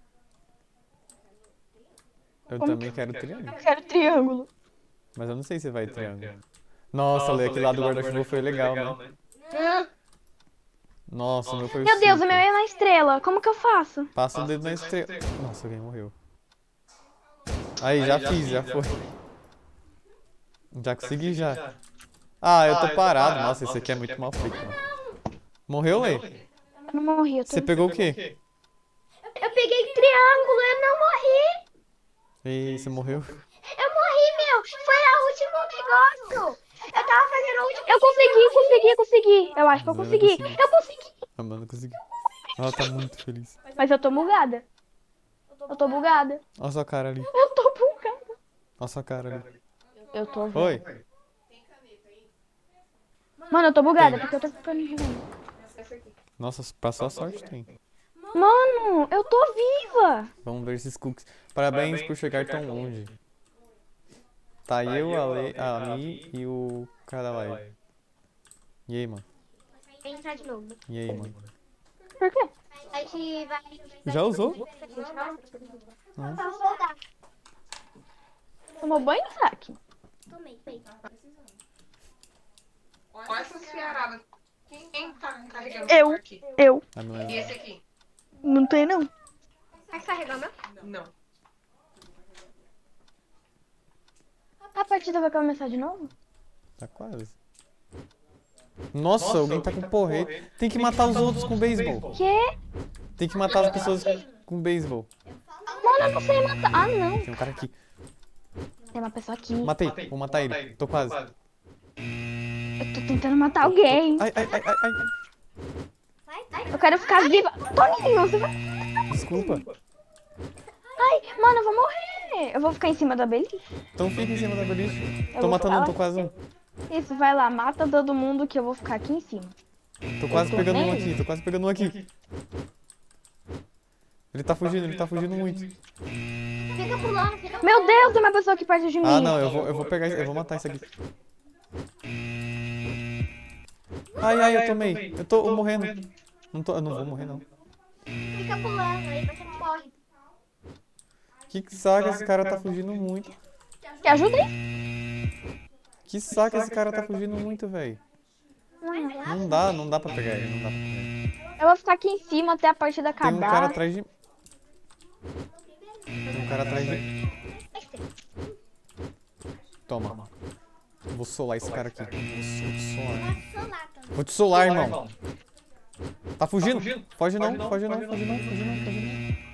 Eu Como também quero triângulo. Eu quero triângulo. Mas eu não sei se vai triângulo. Nossa, Lê, aquele lado do guarda-chuva foi legal, né? Nossa, o meu foi o Meu Deus, o círculo. meu é na estrela. Como que eu faço? Passa o dedo na estrela. Nossa, alguém morreu. Aí, já fiz, já foi. Já consegui, já. Ah, eu tô parado. Nossa, esse aqui é muito mal feito. Mano. Morreu, Lê? Eu não morri, eu tô... Você pegou o quê? Eu peguei triângulo, eu não morri. Ei, você morreu? Eu morri, meu. Foi o último negócio. Eu tava fazendo o último. Eu consegui, consegui, consegui. Eu acho que eu Não, eu consegui. consegui. Eu consegui. A Amanda conseguiu. Ela tá muito feliz. Mas eu tô bugada. Eu tô bugada. Olha sua cara ali. Eu tô bugada. Olha sua cara ali. Eu tô... Oi. Mano, eu tô bugada Tem. porque eu tô ficando vivendo. Nossa, passou a sorte, tem. Mano, eu tô viva. Vamos ver esses cookies. Parabéns por chegar tão longe. Tá eu, a, Le, a Mi e o cara da live. E aí, mano? Vem entrar de novo. E aí, mano? Por quê? A gente vai... Já usou? Não, vou dar. Tomou banho, Isaac? Tomei. Olha essas fiaradas. Quem, quem tá carregando Eu. o aqui? Eu. Ah, não E é. esse aqui? Não tem, não. Vai carregar o meu? Não. A partida vai começar de novo? Tá quase. Nossa, alguém tá com porrete. Tem que matar os outros com beisebol. Quê? Tem que matar as pessoas com beisebol. Mano, eu não sei matar. Ah, não. Tem um cara aqui. Tem uma pessoa aqui. Matei, vou matar ele. Tô quase. Ai, Eu tô tentando matar alguém. ai, ai, ai, ai. Eu quero ficar viva. Toninho, você vai... Desculpa. Ai, mano, eu vou morrer. Eu vou ficar em cima da beliche. Então fica em cima da beliche. Eu Tô vou matando um, falar. tô quase um. Isso, vai lá, mata todo mundo que eu vou ficar aqui em cima. Tô quase tô pegando um vendo. aqui, tô quase pegando um aqui. Ele tá fugindo, ele tá fugindo muito. Fica pulando, fica pulando. Meu Deus, tem uma pessoa aqui perto de mim. Ah, não, eu vou, eu vou pegar, eu vou matar isso aqui. Ai, ai, eu tomei. Eu tô morrendo. Não tô, eu não vou morrer, não. Fica pulando, aí você não morre. Que saca, esse cara tá fugindo muito. Que ajuda aí? Que saca, esse cara tá fugindo muito, velho. Não dá, não dá pra pegar ele, não dá pra pegar ele. Eu vou ficar aqui em cima até a partida Tem um acabar. cara atrás de... Tem um cara atrás de... Toma. Vou solar esse cara aqui. Vou te solar. Vou te solar, irmão. Tá fugindo? Foge não, foge não, foge não, foge não, foge não.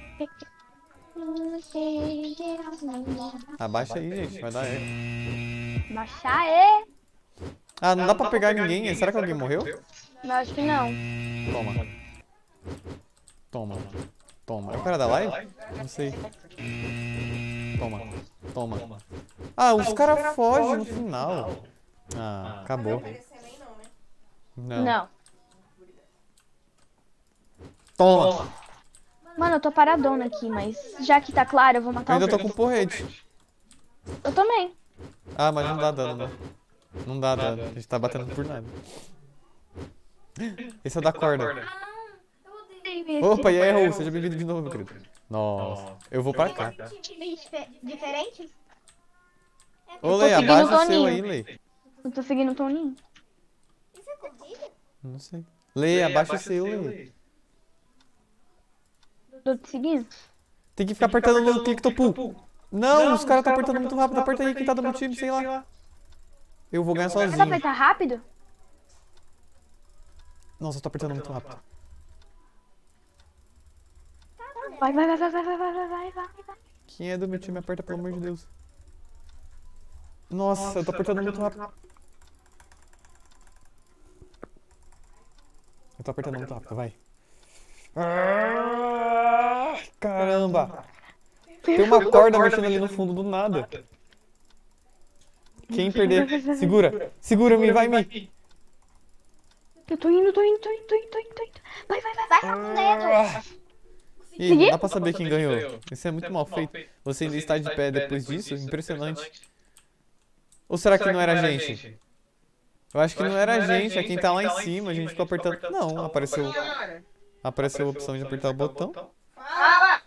Abaixa aí, gente, vai dar eco. Baixar é. Ah, não dá pra pegar ninguém? Será que alguém morreu? Eu acho que não. Toma. Toma. Toma. É o cara da live? Não sei. Toma. Toma. Ah, os caras fogem no final. Ah, acabou. Não. Não. Toma. Mano, eu tô paradona aqui, mas já que tá claro, eu vou Eu matar ainda os tô dois. com porrete. Eu também. Ah, mas não dá dano, não. Não dá dano. A gente tá batendo por nada. Esse é o da corda. Opa, e aí, Raul? Seja bem-vindo de novo, meu querido. Nossa, eu vou pra cá. Times dife- diferentes? Ô, Lei, seguindo abaixa o o seu Toninho. aí, Lei. Eu tô seguindo o Toninho. Isso é corrida? Não sei. Lei, abaixa o seu, Lei. Tô te seguindo. Tem que ficar apertando no click to pull. Não, os caras estão apertando muito rápido. Aperta aí quem tá do meu time, sei lá. Eu vou ganhar Dá pra sozinho. apertar rápido? Nossa, eu tô apertando muito rápido. Vai, vai, vai, vai, vai, vai, vai, vai, vai, vai. Quem é do meu time, aperta, pelo amor de Deus. Nossa, eu tô apertando muito rápido. Eu tô apertando muito rápido, vai. Ah, caramba! Tem uma corda mexendo ali no fundo do nada. Quem perder... Segura! Segura-me, vai-me! Eu tô indo, tô indo, tô indo, tô indo, tô indo, tô indo. Vai, vai, vai, vai. Vai só com o dedo. Ih, não dá pra saber quem ganhou. Isso é muito mal feito. Você ainda está de pé depois disso? Impressionante. Ou será que não era a gente? Eu acho que não era a gente, é quem tá lá em cima. A gente ficou apertando... Não, apareceu... Apareceu a opção de apertar o botão. Fala!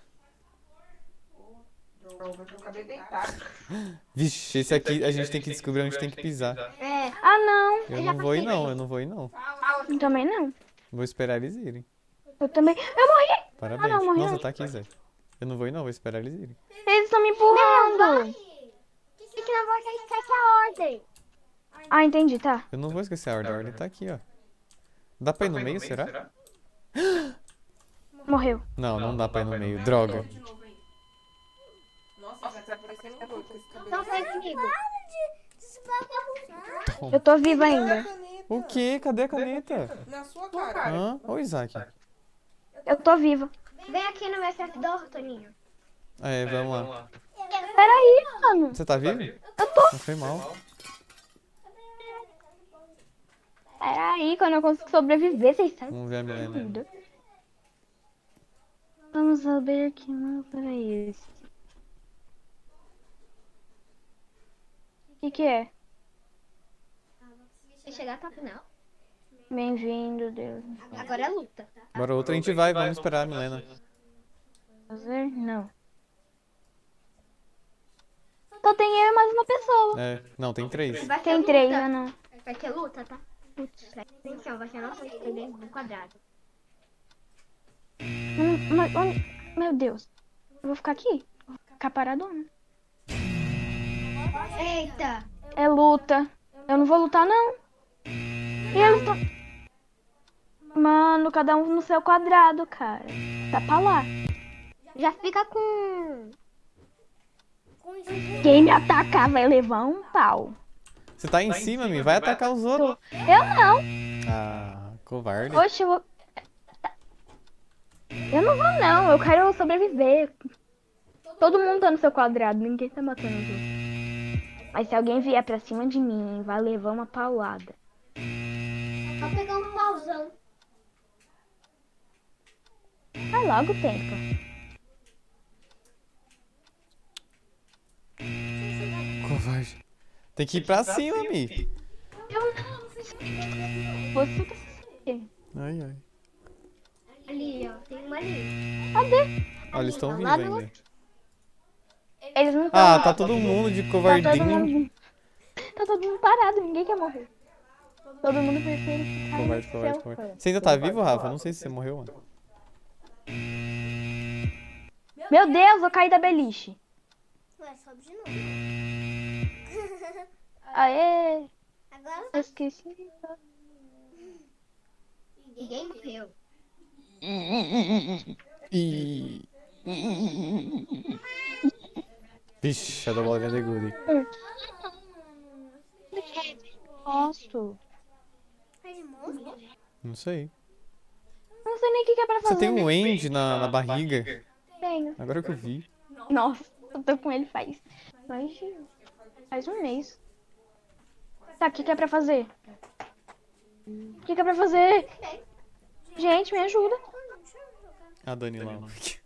Eu acabei deitado. Vixe, esse aqui a gente tem que descobrir onde tem que pisar. É. Ah, não. Eu não vou ir não, eu não vou ir não. Eu também não. Vou esperar eles irem. Eu também. Eu morri. Parabéns. Ah, não, morreu. Nossa, tá aqui, Zé. Eu não vou ir não, vou esperar eles irem. Eles estão me empurrando. E que não você esquece a ordem. Ah, entendi, tá. Eu não vou esquecer a ordem, a ordem tá aqui, ó. Dá pra ir no meio, será? Morreu. Não, não dá pra ir no meio, droga. Nossa, tá parecendo um louco esse cabelo. Não sai comigo. Eu tô viva ainda. O quê? Cadê a caneta? Na sua cara. Hã? Ô, Isaac. Eu tô viva. Vem aqui no meu servidor, Toninho. É, vamos lá. Peraí, mano. Você tá vivo? Eu tô. Não foi mal. Peraí, quando eu consigo sobreviver, vocês sabem. Vamos ver a Milena. Vamos saber que mapa é esse. O que que é? Se chegar até o final. Bem-vindo, Deus. Agora é luta. Bora outra, a gente vai, vamos esperar a Milena. Fazer? Não. Só tem eu e mais uma pessoa. É, não, tem três. Vai Tem ter três, luta. né? Não. Vai ter luta, tá? Presta atenção, vai ser a nossa luta dentro do quadrado. Hum, mas onde- Meu Deus. Eu vou ficar aqui. Vou ficar paradona. Eita! É luta. Eu não vou lutar, não. E eles tão... Mano, cada um no seu quadrado, cara. Tá pra lá. Já fica com... Quem me atacar vai levar um pau. Você tá em cima, Mi, vai atacar os outros. Eu não. Ah, covarde. Oxe, eu vou... Eu não vou, não. Eu quero sobreviver. Todo mundo tá no seu quadrado. Ninguém tá matando os outros. Mas se alguém vier pra cima de mim, vai levar uma paulada. Vou pegar um pauzão. Vai logo, tempo. Covarde. Tem que ir pra cima, Mi. Eu não. Você tá se... Ai, ai. Ali, ó. Tem uma ali. Cadê? Olha, eles estão Lá vivos do ainda. Eles não estão... Ah, tá todo mundo de Tá todo covardinho. mundo... Tá todo mundo parado. Ninguém quer morrer. Todo mundo prefere ficar Covarde, no covarde, seu covarde. canto. Você ainda tá vivo, Rafa? Eu não sei se você morreu, mano. Meu Deus, eu caí da beliche. Ué, sobe de novo. Aê. Agora Eu esqueci. ninguém morreu. E... Vixe, a da bolinha de gude. Posso? Não sei. Não sei nem o que que é pra fazer. Você tem um end na, na barriga? Tenho. Agora que eu vi. Nossa, eu tô com ele faz... Faz, faz um mês. Tá, o que que é pra fazer? O que que é pra fazer? Gente, me ajuda. A Dani lá.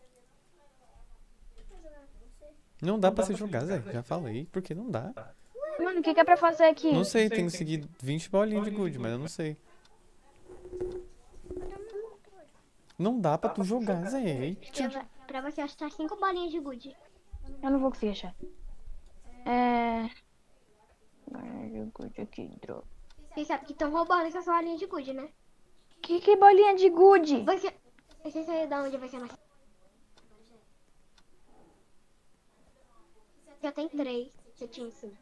Não dá pra se jogar, Zé. Já falei. Por que não dá? Mano, o que que é pra fazer aqui? Não sei, tem que seguir vinte bolinhas de good, mas eu não sei. Não dá pra tu jogar, Zé. Eita. Pra você achar cinco bolinhas de gude. Eu não vou conseguir achar. É... Good aqui, droga. Você sabe que estão roubando essas bolinhas de gude, né? Que que bolinha de good? Você... Você sabe de onde vai ser nascido? Já tem três. Você tinha cinco.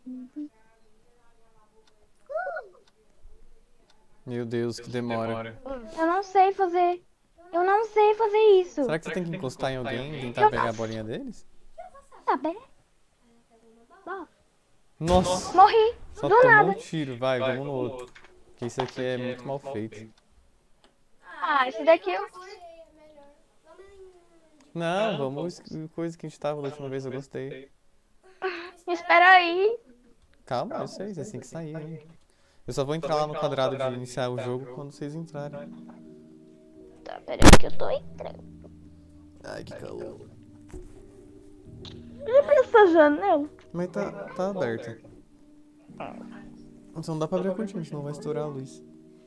Meu Deus, que demora. Eu não sei fazer. Eu não sei fazer isso. Será que você tem que encostar em alguém e tentar pegar a bolinha deles? Tá bem? Nossa, Morri. só Do tomou nada. um tiro. Vai, vamos no outro. Porque isso aqui é muito mal feito. Ah, esse daqui eu... Não, vamos coisa que a gente tava da última vez, eu gostei. Espera aí. Calma, eu sei, vocês têm que sair ainda. Eu só vou entrar lá no quadrado de iniciar o jogo quando vocês entrarem. Tá, peraí que eu tô entrando. Ai, que calor. Olha pra essa janela. Mas tá, tá aberta. Só não dá pra abrir a cortina, senão vai estourar a luz.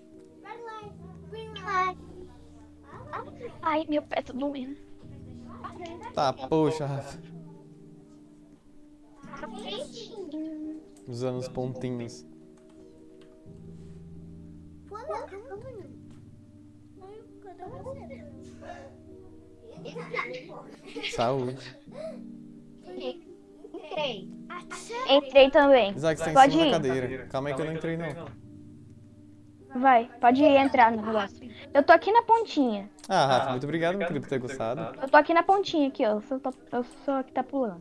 Ai, meu pé tá doendo. Tá, poxa, Rafa. Usando os pontinhos. Saúde. Entrei. Entrei também. Isaac, você tá em Pode cima da ir. cadeira. Calma aí que eu não entrei, não. Vai, pode ir entrar no negócio. Eu tô aqui na pontinha. Ah, Rafa, muito obrigado, meu querido, por ter gostado. Eu tô aqui na pontinha, aqui, ó. Eu sou, eu sou a que tá pulando.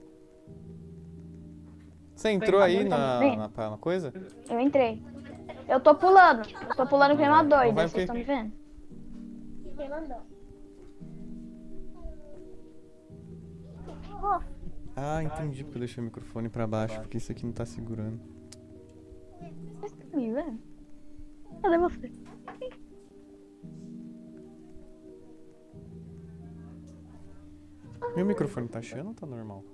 Você entrou aí na, na, na coisa? Eu entrei. Eu tô pulando. Eu tô pulando que nem uma Vai doida. o quê? Vocês estão me vendo? Quem mandou? Ah, entendi porque eu deixei o microfone pra baixo, porque isso aqui não tá segurando. Vocês estão me vendo? Cadê você? Meu microfone tá cheio ou tá normal?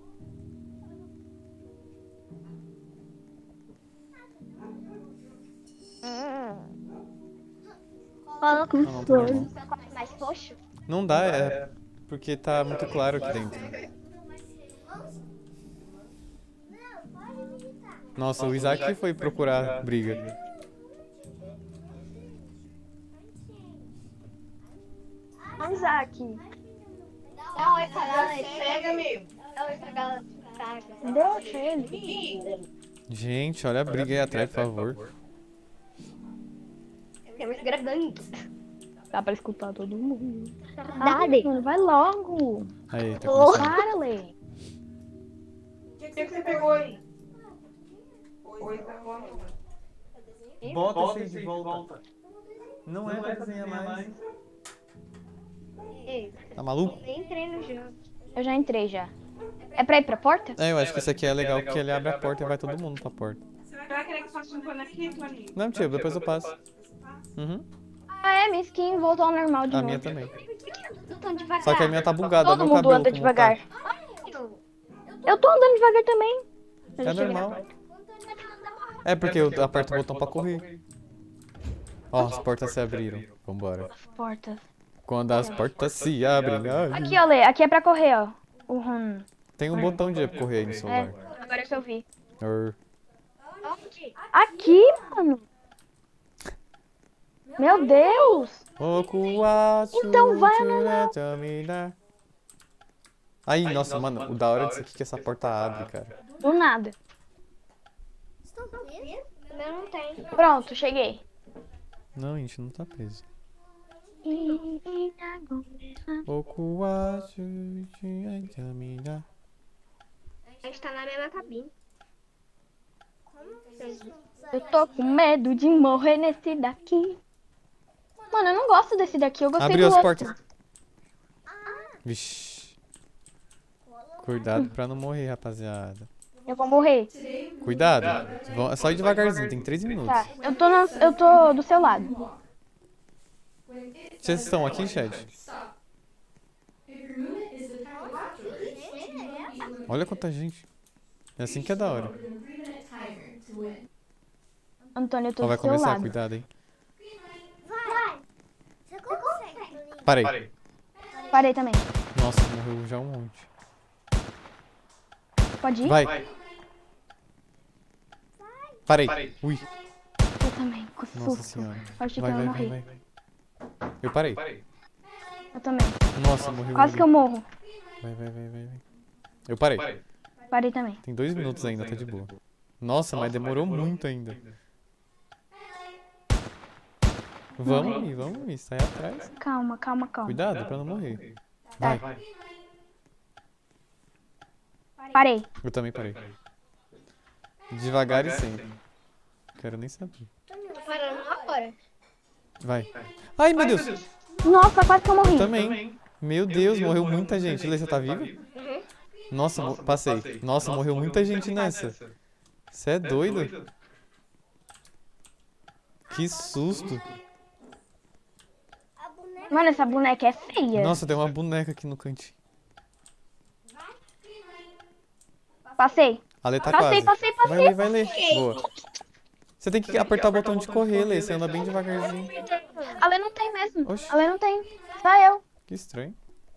Coloca Ah, não, tá normal. um quarto mais roxo. Não dá, é porque tá muito claro aqui dentro. Nossa, o Isaac foi procurar briga. Isaac. Dá um oi pra galera. Pega, meu. Dá um oi pra galera. Deixa ele. Gente, olha a briga aí atrás, por favor. Temos gravando. Dá pra escutar todo mundo. Dale. Mano, vai logo. Aí, tá começando. Para, Lê. O que, que você pegou aí? Oi, tá bom. Bota esse aí de volta. Não é pra desenhar mais. Ei, Tá maluco? nem entrei no jogo. Eu já entrei já. É pra ir pra porta? É, eu acho que esse aqui é legal porque ele abre a porta e vai todo mundo pra porta. Você vai querer que eu faça um pano aqui, Toninho? Não, tio, depois eu passo. Uhum. Ah, é, minha skin voltou ao normal de A novo. minha também. Tô tão devagar. Só que a minha tá bugada, olha Todo meu mundo cabelo anda como devagar. tá. Eu tô andando devagar também. Eu É já cheguei na normal. porta. É porque eu aperto o botão pra correr. Ó, as portas se abriram. Vambora. As portas. Quando as portas se abrem. ai. Aqui, ó, Lê. Aqui é pra correr, ó. O hum. Tem um botão de correr aí no É, celular. agora que eu vi. Or- Aqui, mano. Meu Deus. Então vai, Aí, nossa, mano, o da hora disso aqui é que essa porta abre, cara. Do nada. O meu não tem. Pronto, cheguei. Não, a gente não tá preso. Okuachu Jamina. A gente tá na mesma cabine. Eu tô com medo de morrer nesse daqui. Mano, eu não gosto desse daqui. Eu gostei Abriu do as outro. portas. Vixe. Cuidado pra não morrer, rapaziada. Eu vou morrer. Cuidado. Vão- Só ir devagarzinho, tem três minutos. Tá, eu tô, no, eu tô do seu lado. Vocês estão aqui, chat? If your movement is the type of watch, Olha quanta gente. É assim que é da hora. within a three minute timer to win. Antônio, eu tô Ó, vai do seu começar, lado. cuidado, hein. Vai. Você consegue, Toninho? Parei. Parei também. Nossa, morreu já um monte. Pode ir? Vai. Parei. Ui. Eu também, com Nossa susto. senhora. Eu achei que Vai, eu vai, ia vai, morrer. vai. Eu parei. Eu também. Nossa, morreu Quase um que eu ali. morro. Vai, vai, vai, vai, vai. Eu parei. Parei também. Tem dois minutos ainda, tá de boa. Nossa, mas demorou muito ainda. Vamos ir, vamos ir. Sai atrás. Calma, calma, calma. Cuidado pra não morrer. Vai. Parei. Eu também parei. Devagar e sempre. Quero nem saber. Tô parando agora. Vai. Ai, meu Deus. Nossa, quase que eu morri. Também. Meu Deus, morreu muita gente. Lê, você tá viva? Nossa, mo- passei. Nossa, morreu muita gente nessa. Você é doido? Que susto. Mano, essa boneca é feia. Nossa, tem uma boneca aqui no cantinho. Passei. A Lê tá Passei, quase. passei, Vai passei. ler, vai ler. Boa. Você tem que apertar o botão de correr, Lê. Você anda bem devagarzinho. A Lê não tem mesmo. Oxi. A Lê não tem. Só eu. Que estranho.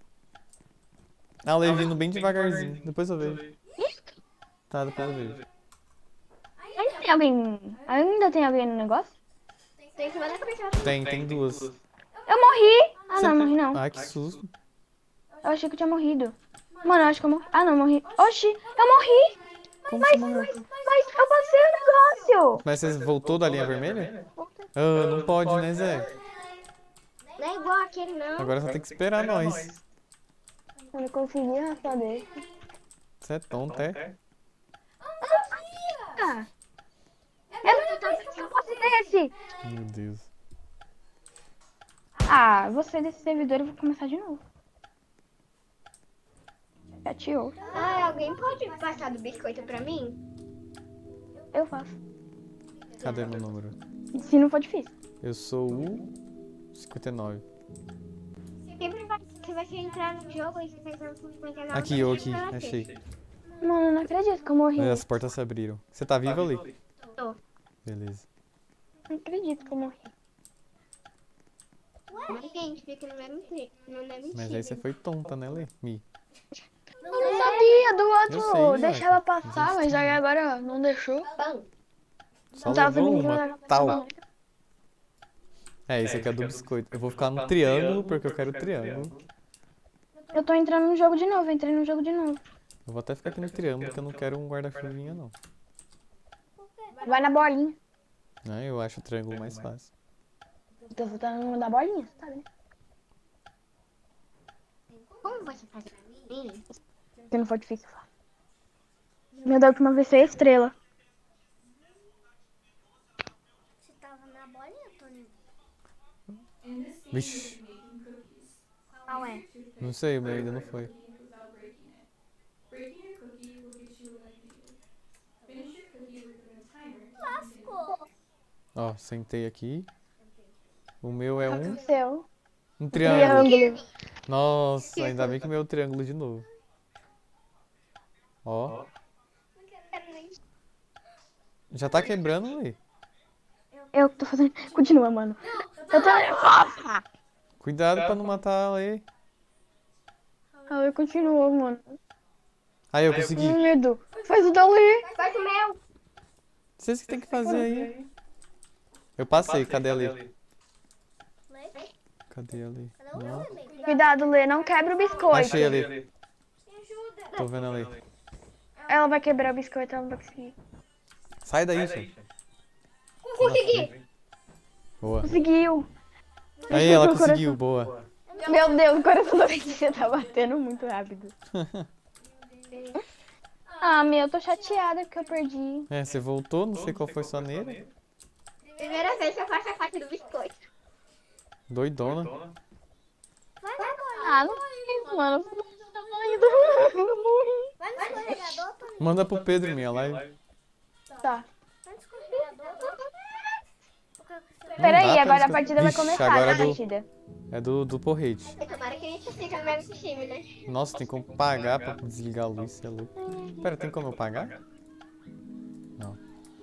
A Lê vindo bem devagarzinho. Depois eu vejo. Tá, depois eu vejo. Ainda tem alguém. Ainda tem alguém no negócio? Tem que mandar começar. Tem, tem duas. Eu morri. Ah, Você- não, morri não. Ai, que susto. Eu achei que eu tinha morrido. Mano, eu acho que eu morri. Ah, não, morri. Oxi, eu morri. Como você morreu? Mas eu passei o negócio. Mas você voltou da linha vermelha? Ah, não pode, né, Zé? Não é igual aquele, não. Agora só tem que esperar nós. Eu não consegui raspar dele. Você é tonto, é? Ah. Eu não tô que eu posso desse. Meu Deus. Ah, você desse servidor eu vou começar de novo. Chateou. Ah, alguém pode passar do biscoito pra mim? Eu faço. Cadê meu número? Se não for difícil. Eu sou o cinquenta e nove. Sempre vai, se você entrar no jogo e você pensar no cinquenta e nove, Aqui, eu vai aqui. pra você. Achei. Mano, eu não acredito que eu morri. Olha, as portas se abriram. Você tá viva ali? Tô. Beleza. Não acredito que eu morri. Mas a gente fica no mesmo tri- no mesmo Mas time. aí você foi tonta, né, Lê? Mi. Eu não sabia do Eu sei, outro. Deixava Isaac. passar, mas aí agora não deixou. Bom, Só Não tava levou sabendo que uma era- tal. É, esse aqui é do biscoito. Eu vou ficar no triângulo porque eu quero o triângulo. Eu tô entrando no jogo de novo, entrei no jogo de novo. Eu vou até ficar aqui no triângulo porque eu não quero um guarda-chuvinha, não. Vai na bolinha. Né? Eu acho o triângulo mais fácil. Então você tá no da bolinha, tá vendo? como você faz pra mim? Se não for difícil. Meu, da última vez foi a estrela. Você tava na bolinha, Tony? In this game, Vixe, you'll be making cookies. Qual é? não sei, o meu ainda não foi. Without breaking it. Breaking your cookie will get you what I needed. Finish your cookie within a timer. Lascou. Ó, sentei aqui. O meu é um, Seu. um triângulo. Triângulo. Nossa, ainda bem que o meu é o triângulo de novo. Ó, Não quero nem. já tá quebrando, Lê. Eu que tô fazendo. Continua, mano. Eu tô. Nossa! Cuidado pra não matar a Lê. Ah, eu continuo, mano. Aí eu consegui. Que medo. Faz o da Lê. Faz o meu. Vocês que tem que fazer aí. Eu passei, cadê a Lê? Cadê a Lê? Não. Cuidado, Lê. Não quebra o biscoito. Achei a Lê. Tô vendo a Lê. Ela vai quebrar o biscoito, ela não vai conseguir. Sai daí, gente. Consegui. Boa. Conseguiu. Aí ela Meu coração. conseguiu, boa. Meu Deus, o coração da Letícia tá batendo muito rápido. Ah, meu, eu tô chateada porque eu perdi. É, você voltou, não sei qual foi sua neira. Primeira vez que eu faço a parte do biscoito. Doidona. Vai na bolinha. Ah, não sei, mano. Eu morri. Vai no escorregador, Tony. Manda pro Pedro minha live. Tá. Vai no escorregador. Peraí, dá pra agora a esco- partida vai Vixe, começar, agora né, é do- partida? É do, do porrete. Tomara que a gente fique no mesmo time, né? Nossa, tem como pagar pra desligar a luz, você é louco. Pera, tem como eu pagar? Não.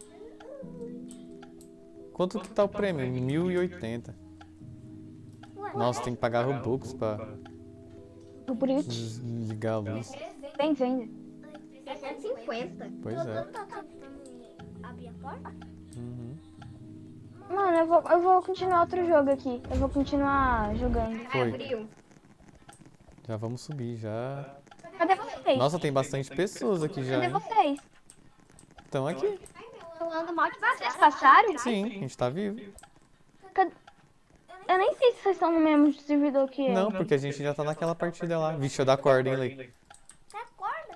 Quanto que tá o prêmio? mil e oitenta. Nossa, tem que pagar Robux pra O Brit. desligar a luz. Tem ainda. trezentos e cinquenta. Pois é. Tá tentando abrir a porta? Uhum. Mano, eu vou, eu vou continuar outro jogo aqui. Eu vou continuar jogando. Foi. Abriu. Já vamos subir, já. Cadê vocês? Nossa, tem bastante pessoas aqui já, Cadê hein? vocês? Estão aqui. Falando mal de Vocês vocês. passaram? Sim, a gente tá vivo. Cadê? Eu nem sei se vocês estão no mesmo servidor que eu. Não, porque a gente já tá naquela partida lá. Vixe, eu da corda, hein, Lei? Você acorda?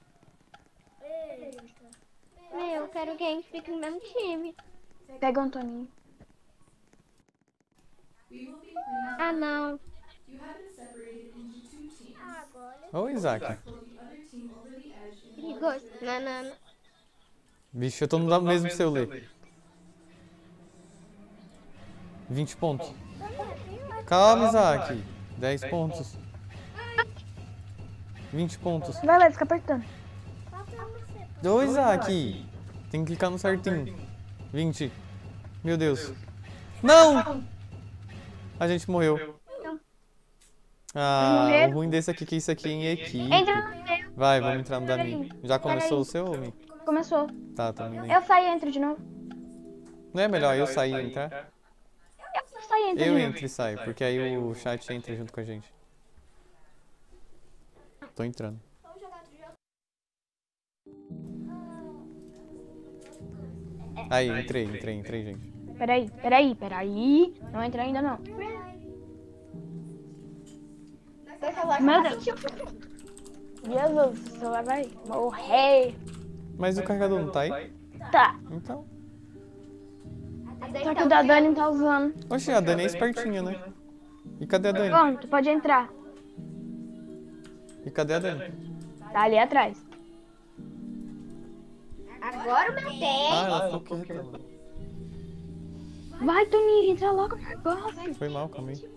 Meu, eu quero que a gente fique no mesmo time. Pega o Antoninho. We will be playing. Ah, não. You have been separated into two teams. Agora. Ô, Isaac. Pull the other team over the edge and Perigoso. Não, não, não. Vixe, eu tô no mesmo seu, Lei. vinte pontos. Calma, Isaac. dez pontos. vinte pontos. Vai lá, fica apertando. Ô, Isaac. Tem que clicar no certinho. vinte. Meu Deus. Não! A gente morreu. Ah, o ruim desse aqui é que isso aqui é em equipe. Entra no meu. Vai, vamos entrar no da Mi. Já começou o seu, Mi? Começou. Tá, tá. nem- Eu saí e entro de novo. Não é melhor eu sair e entrar? Eu saí e entro Eu de novo. entro e saio, porque aí o chat entra junto com a gente. Tô entrando. Aí, entrei, entrei, entrei, gente. Peraí, peraí, peraí. Não entra ainda não. Meu Deus. Jesus, o celular vai morrer. Mas o carregador não tá aí? Tá. Então. Só que o da Dani não tá usando. Oxe, a Dani é espertinha, né? E cadê a Dani? Bom, tu pode entrar. E cadê a Dani? Tá ali atrás. Agora o meu tempo. Ah, ela ficou quieta. Vai, Toninho, entra logo no negócio. Foi mal, calma aí.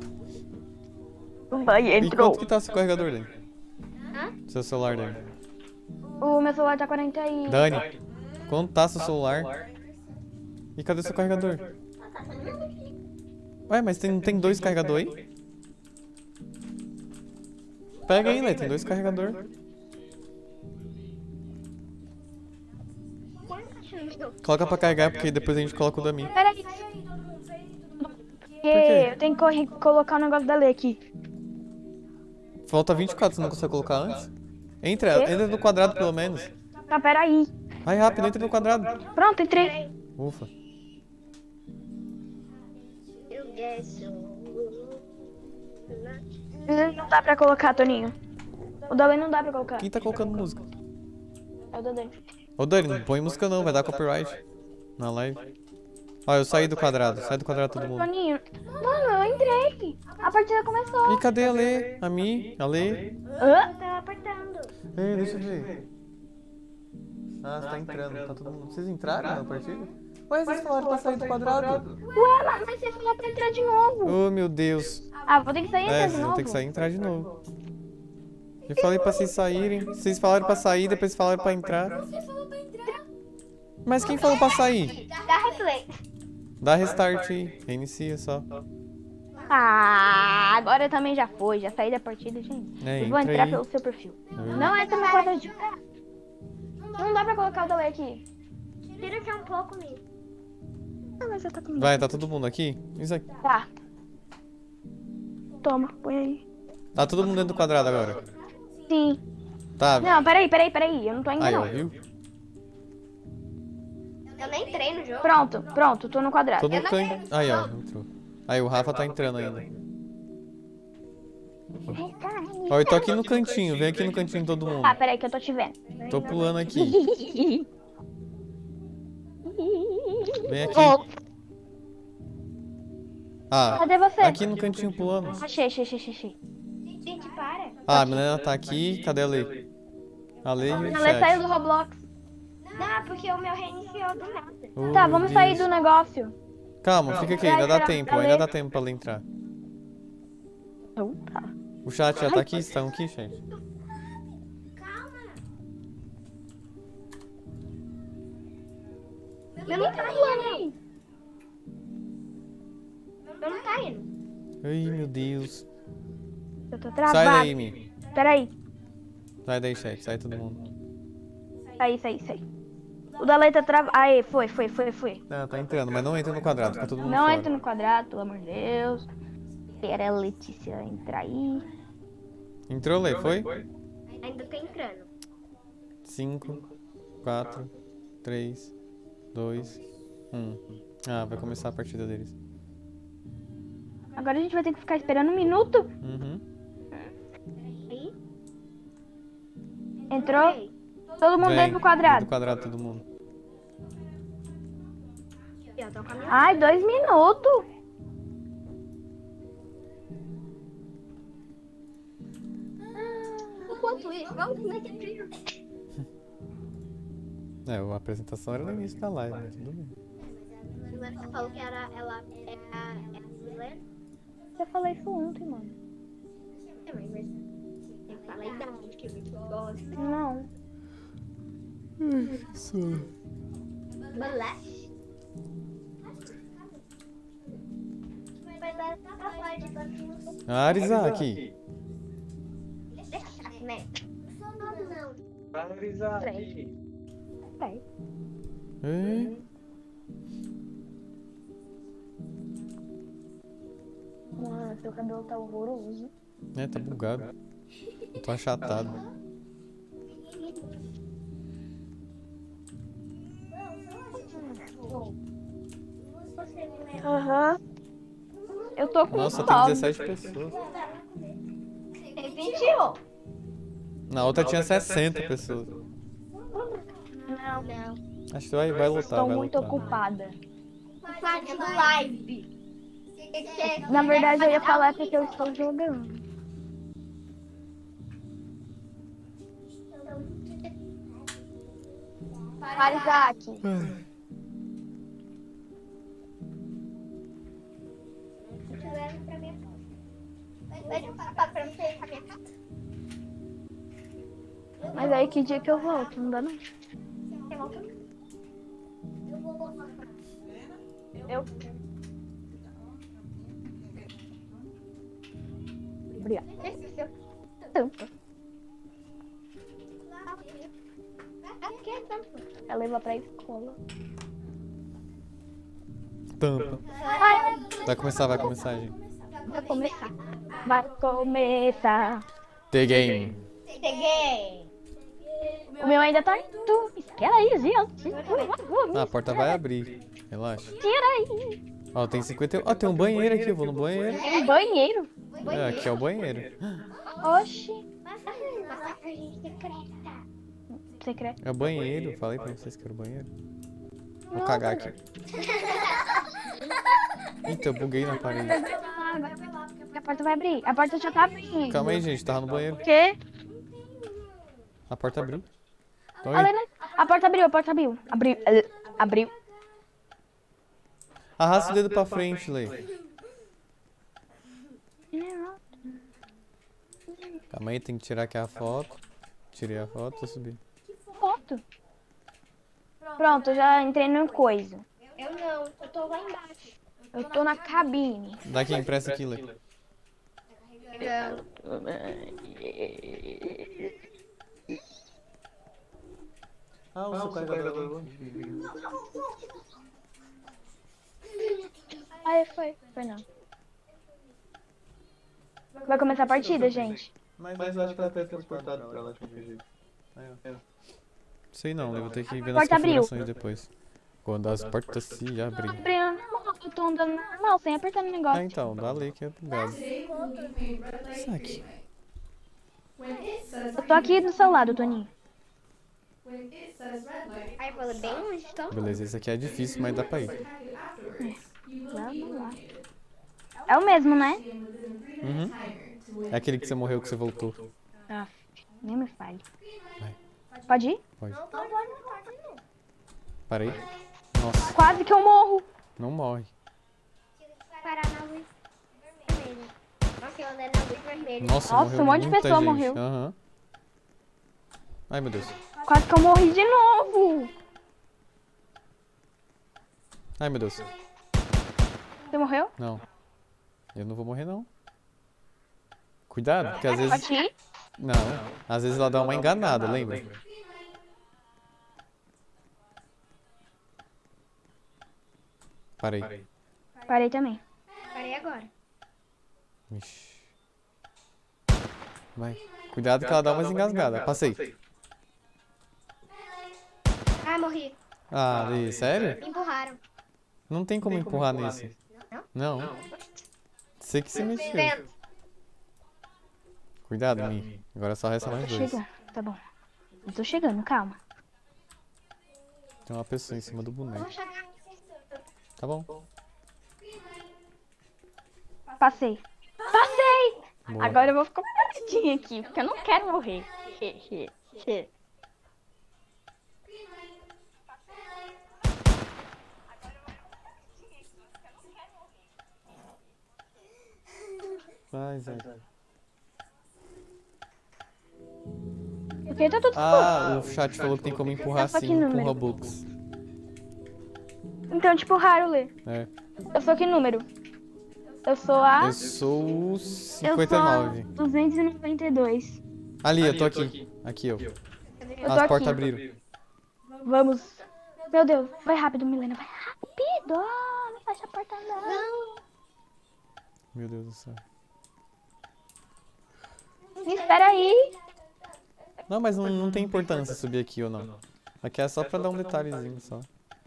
Vai, E entrou. quanto que tá seu carregador, Dani? Hã? Seu celular, Dani. O meu celular tá quarenta e... Dani, quanto tá seu celular? E cadê seu carregador? Ué, mas tem, tem dois carregadores aí? Pega aí, né? Tem dois carregadores. Coloca pra carregar, porque depois a gente coloca o da minha. Peraí. Porque eu tenho que correr- colocar o negócio da Lê aqui. Falta vinte e quatro, você não consegue colocar antes? Entra, Quê? entra no quadrado pelo menos. Tá, peraí. Vai rápido, entra no quadrado. Pronto, entrei. Ufa. Não dá pra colocar, Toninho. O da Lê não dá pra colocar. Quem tá colocando música? É o da Lê. Ô Dani, não põe música não, vai dar copyright na live. Ó, eu saí do quadrado, sai do quadrado todo mundo. Toninho. Mano, eu entrei. A partida começou. E cadê a Lê? A Mi? A Lê? Hã? Tá apertando. Ei, deixa eu ver. Ah, você tá entrando, tá todo mundo. Vocês entraram na partida? Ué, vocês falaram pra sair do quadrado. Ué, mas mas você falou pra entrar de novo. Oh, meu Deus. Ah, vou ter que sair e entrar É, de vocês vão novo. ter que sair e entrar de novo. Eu falei pra vocês saírem. Vocês falaram pra sair, depois falaram pra entrar. Você falou pra entrar. Mas quem falou pra sair? Dá replay. Dá restart aí, reinicia só. Ah, agora também já foi. Já saí da partida, gente. É, Eu vou entra entrar aí. pelo seu perfil. Hum. Não entra no quadro de... Não dá pra colocar o da Lê aqui. Tira aqui um pouco, amigo. Ah, mas você tá comigo. Vai, tá todo mundo aqui? Isso aqui. Tá. Toma, põe aí. Tá todo mundo dentro do quadrado agora. Sim. Tá. Não, peraí, peraí, peraí. Eu não tô ainda Aí, ó, não. viu? Eu nem entrei no jogo. Pronto, pronto. Tô no quadrado. Todo mundo tá en- Aí, ó, entrou. Aí, o Rafa tá entrando ainda. Ó, eu tô aqui no cantinho, vem aqui no cantinho todo mundo. Ah, peraí que eu tô te vendo. Tô pulando aqui. Vem aqui. Ô, Ah, cadê você? aqui no cantinho pulando. Achei, achei, achei, achei. Gente, para. Ah, a menina tá aqui, cadê a Lê? A Lê e o A Lê saiu chat. do Roblox. Não, porque o meu reiniciou do nada. Oh, Tá, vamos sair Deus. do negócio. Calma, fica aqui, ainda dá tempo, ainda dá tempo pra ela entrar. Então tá. O chat já tá aqui? Vocês estão aqui, chat? Meu não tá indo. Meu não tá indo. Ai, meu Deus. Eu tô Sai travado. daí, Mi. Peraí. Sai daí, chat, sai todo mundo. Saí, saí, saí. O da Lê tá travado. Aê, foi, foi, foi, foi. Ah, tá entrando, mas não entra no quadrado, fica todo mundo Não fora. entra no quadrado, pelo amor de Deus. Espera a Letícia entrar aí. Entrou, Lê, foi? Ainda tô entrando. cinco, quatro, três, dois, um. Ah, vai começar a partida deles. Agora a gente vai ter que ficar esperando um minuto. Uhum. Aí. Entrou? Entrei. Todo mundo Vem, dentro do quadrado. Do quadrado, todo mundo. Aqui, ó, tô caminhando. Ai, dois minutos. Enquanto isso, vamos começar primeiro. É, a apresentação era no início da live, mas tudo bem. Você falou que era ela era brasileira? Eu falei isso ontem, mano. É, mas mas tem que falar a idade, que muito gosta. Não. Balash. Mas ela tá pode continuar. Arisa, aqui. Deixa, né? Não, não. Arisa, aqui. Peraí. É. Mano, seu cabelo tá horroroso. É, tá bugado. Eu tô achatado. Aham. Eu tô com Nossa, tem nove. dezessete pessoas. Tem vinte e um. Na outra tinha sessenta pessoas. Não, Não. Acho que vai, vai lotar, estou vai muito lotar. ocupada. Fazendo live. Na verdade, eu ia falar porque eu estou jogando. Para, Isaac. Levo pra minha casa. Pede um papo pra você ir pra minha casa. Mas aí que dia que eu volto? Não dá não. Você volta? Eu vou voltar. Eu. tampa. Aqui é tampa. Vai levar pra escola. Tampa. Vai, Vai começar, vai começar, gente. Vai começar. vai começar. The game. Peguei. O meu ainda tá indo. Espera aí, gente. Ah, a porta vai abrir. Relaxa. Tira aí. Ó, tem cinquenta e um. Ó, tem um banheiro aqui, eu vou no banheiro. Tem um banheiro. É, aqui é o banheiro. Oxi. Passagem secreta. Secreto. É o banheiro. Falei pra vocês que era o banheiro. Vou cagar aqui. Eita, eu buguei na parede. Agora vai lá, porque a porta vai abrir. A porta já tá abrindo. Calma aí, gente. Tava no banheiro. O quê? A porta abriu. Então, A, aí. Lena- a porta abriu, a porta abriu. Abriu. eh, Abriu. Arrasta o dedo pra frente, Lei. Calma aí, tem que tirar aqui a foto. Tirei a foto, vou subir. Foto. Pronto, eu já entrei no coisa. Eu não, eu tô lá embaixo. Eu tô na cabine. Dá aqui, empresta aqui, Lei. Ah, o seu carregador. Aí foi. Foi não. Vai começar a partida, gente. Mas eu acho que ela tá transportada pra lá de qualquer jeito. Sei não, eu vou ter que ver nas Porta abriu. configurações depois. Quando as portas se abrem. Abrindo normal, eu tô andando normal, sem apertar no Ah, negócio. então, dá Lei que é bugado. Today we'll be playing red light, Isso aqui. green light. When it says Eu tô aqui do seu lado, Toninho. when it says red light, Aí eu falei, bem onde estão? Beleza, esse aqui é difícil, mas dá pra ir. packet afterwards, you will be Vamos lá. eliminated. É o mesmo, né? And within a three Uhum. minute timer to win. É aquele que você morreu, que você voltou. Ah, nem me fale. Vai. Pode ir? Pode. Não, pode, não pode, não. Para aí. Nossa, Quase que eu morro. não morre. Parar na luz vermelha. Nossa, eu andei na luz vermelha. Nossa, Nossa, morreu um monte de muita pessoa gente. morreu. Aham. Ai, meu Deus. Quase que eu morri de novo. Ai, meu Deus. Você morreu? Não. Eu não vou morrer, não. Cuidado, porque às vezes... Pode ir? Não, às vezes ela dá uma enganada, lembra? Parei. Parei também. Parei agora. Ixi. Vai. Cuidado que ela dá umas engasgadas. Passei. Ah, morri. Ah, Lê, sério? Me empurraram. Não tem como empurrar nesse. Não. Você que se mexeu. Vento. Cuidado, Mi. Agora só resta mais Tô dois. chegando. Tá bom. Eu tô chegando, calma. Tem uma pessoa em cima do boneco. Tá bom. Passei. Passei! Boa. Agora eu vou ficar paradinha aqui, porque eu não quero morrer. Vai, Zé. Porque tá tudo Ah, o chat falou que tem como empurrar Só que assim com número. Robux. Então, tipo, raro ler. É. Eu sou que número? Eu sou a... Eu sou o Eu cinquenta e sou a nove. duzentos e noventa e dois. Ali, eu tô aqui. Aqui, eu. Eu As tô portas aqui. abriram. Vamos. Meu Deus, vai rápido, Milena, vai rápido. Ah, não fecha a porta não. Meu Deus do céu. Me espera aí. Não, mas não, não tem importância subir aqui ou não. Aqui é só pra dar um detalhezinho só.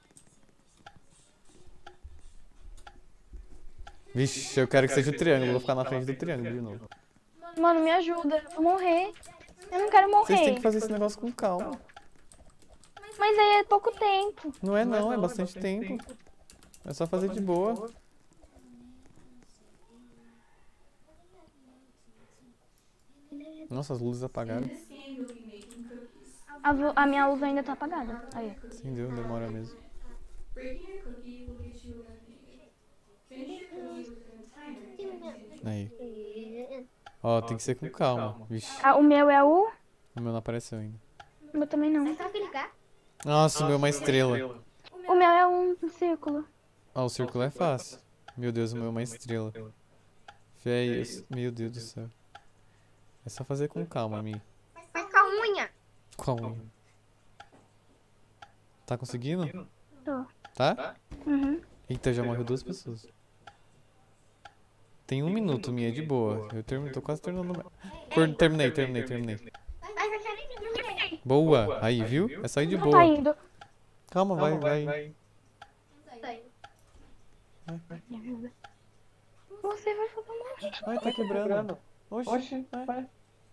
Vixe, eu quero que seja o triângulo. Vou ficar na frente do triângulo de novo. Mano, me ajuda. Eu vou morrer. Eu não quero Vocês têm morrer. que fazer esse negócio com calma. Mas aí é pouco tempo. Não é não, é bastante tempo. É só fazer de boa. Nossa, as luzes apagaram. This game you'll be making cookies. A, lu- a minha luz ainda tá apagada. Aí. Sim, deu, demora mesmo. Breaking your cookie will get you eliminated. Finish your cookie within a timer. Aí. Ó, tem que ser com calma. Vixe, Ah, o meu é o... o meu não apareceu ainda. O meu também não. É só clicar. Nossa, o meu é uma estrela. O meu é um círculo. Ah, o círculo é fácil. Meu Deus, o meu é uma estrela. Véi, meu Deus do céu. É só fazer com calma, Mi. Faz com a unha. Com a unha. Tá conseguindo? Tô. Tá? Uhum. Eita, já morreu duas pessoas. Tem um minuto, Mi, é de boa. Eu termino, tô quase terminando. Cor- Terminei, terminei, terminei. Mas eu já nem terminei. Boa! Aí, viu? É só ir de Não boa. tá indo. Calma, vai, vai. Você vai fazer uma... Ai, tá quebrando. Oxi, vai.